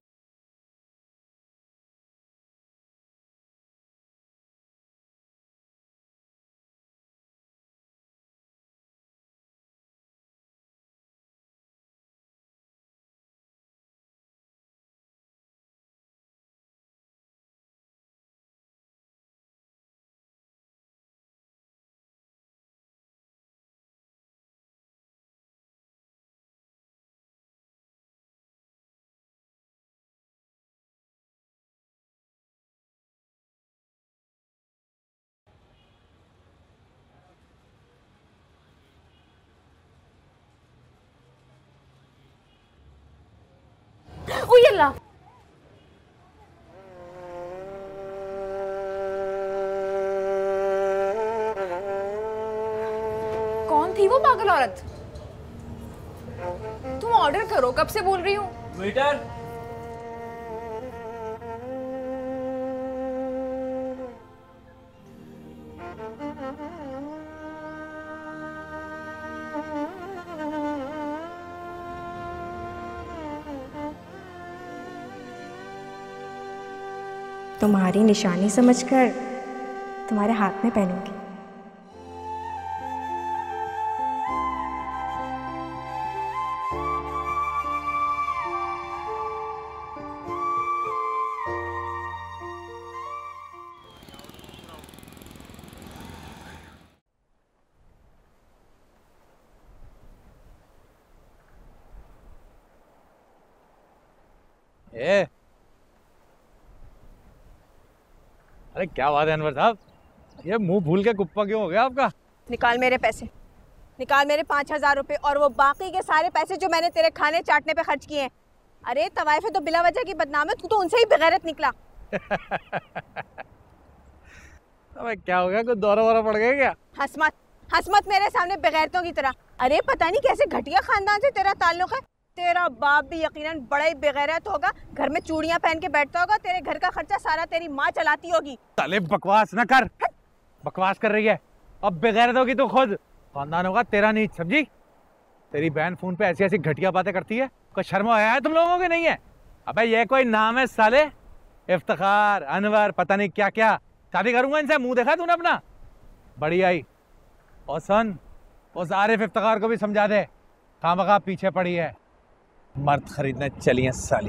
ओ अल्लाह, कौन थी वो पागल औरत? ऑर्डर करो, कब से बोल रही हूँ।
वेटर,
तुम्हारी निशानी समझकर तुम्हारे हाथ में पहनूंगी।
ए, अरे क्या बात है अनवर साहब, ये मुंह भूल के कुप्पा क्यों हो गया आपका?
निकाल मेरे पैसे, निकाल मेरे पाँच हजार रुपये और वो बाकी के सारे पैसे जो मैंने तेरे खाने चाटने पे खर्च किए हैं। अरे तवाइफ तो बिला वजह की बदनाम है, तू तो उनसे ही बेगैरत निकला।
अबे क्या हो गया, कोई दौरा वौरा पड़ गया क्या?
हंस मत, हंस मत मेरे सामने बेगैरतों की तरह। अरे पता नहीं कैसे घटिया खानदान से तेरा ताल्लुक है। तेरा बाप भी यकीनन बड़ा ही बेगैरत होगा, घर में चूड़ियां पहन के बैठता होगा, तेरे घर का खर्चा सारा तेरी माँ चलाती होगी।
साले बकवास न कर, बकवास कर रही है। अब बेगैरत होगी तो खुद खानदान होगा, तेरा नहीं, समझी? तेरी बहन फोन पे ऐसी ऐसी घटिया बातें करती है, कोई शर्म आया है तुम लोगों की नहीं है? अबे ये कोई नाम है साले? इफ्तिखार, अनवर, पता नहीं क्या क्या। शादी करूंगा इनसे, मुंह देखा तूने अपना? बड़ी आई। और सुन, उस आरिफ इफ्तिखार को भी समझा दे, खामखा पीछे पड़ी है, मर्द खरीदने चली है साली।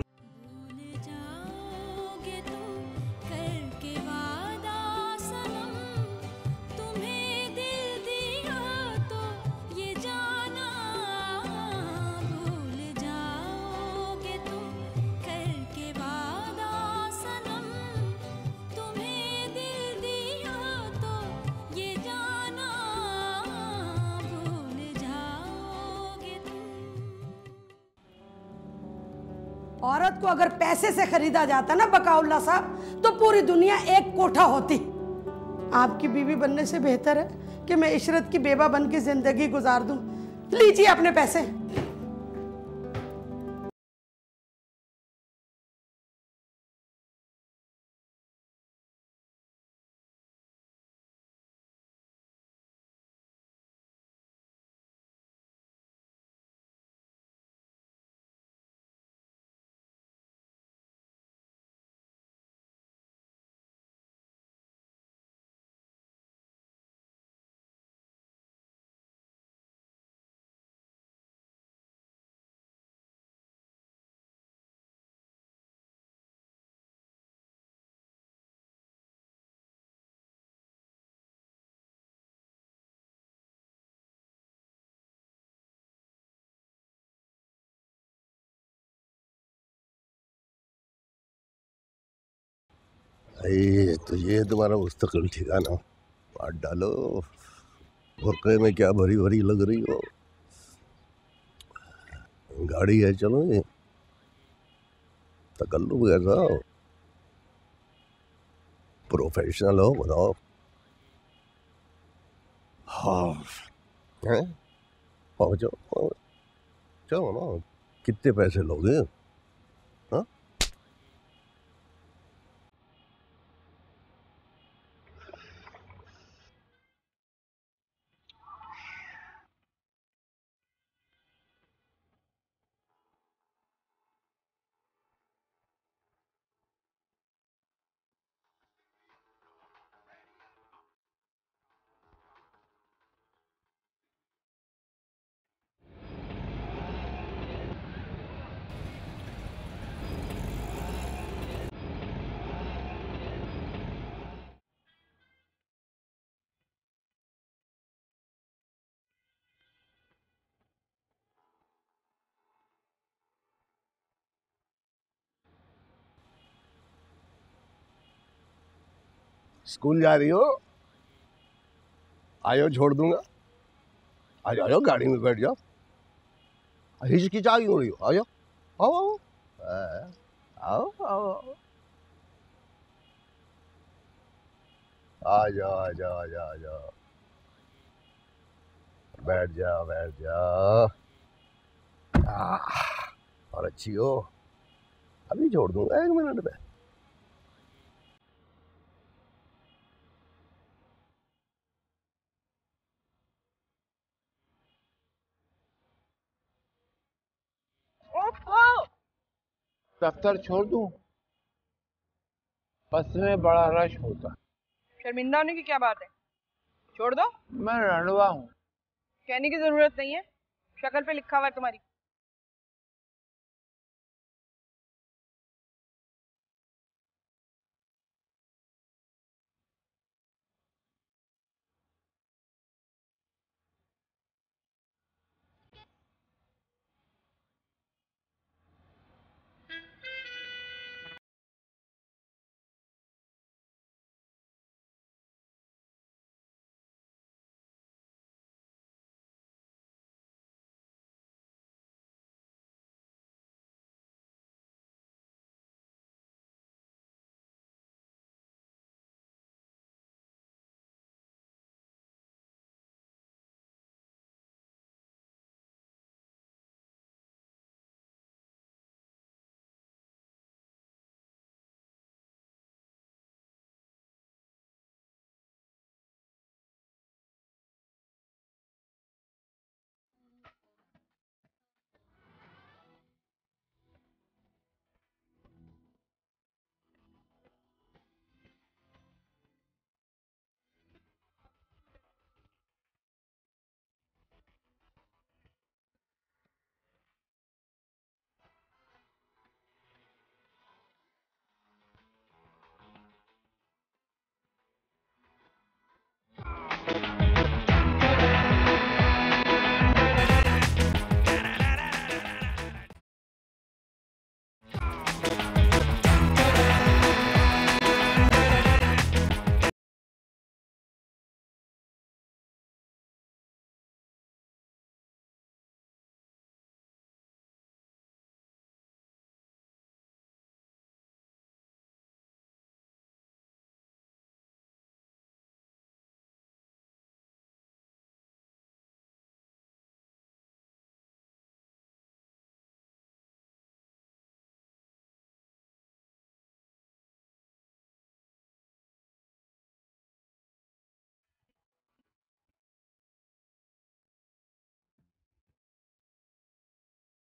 औरत को अगर पैसे से खरीदा जाता ना बकाउल्ला साहब, तो पूरी दुनिया एक कोठा होती। आपकी बीवी बनने से बेहतर है कि मैं इशरत की बेवा बन के जिंदगी गुजार दूं। लीजिए अपने पैसे।
ये तो ये तुम्हारा मुस्तकिल ठिकाना, बात डालो। बुरक़े में क्या भरी भरी लग रही हो। गाड़ी है, चलो ये तकल्लुफ़ कैसा हो, प्रोफेशनल हो, बताओ। हाँ हैं, पहुँचो चलो ना, कितने पैसे लोगे? हाँ, स्कूल जा रही हो? आयो, छोड़ दूंगा। आ जाओ, गाड़ी में बैठ जाओ। हिचकिचा क्यों रही हो? आ जाओ, आओ आओ आओ आओ, आ जाओ आ जाओ आ जाओ आ जाओ, बैठ जाओ बैठ जाओ। और अच्छी हो, अभी छोड़ दूंगा एक मिनट में।
दफ्तर छोड़ दूं? बस में बड़ा रश होता।
शर्मिंदा होने की क्या बात है, छोड़ दो।
मैं रणवा हूँ।
कहने की जरूरत नहीं है, शक्ल पे लिखा हुआ है तुम्हारी।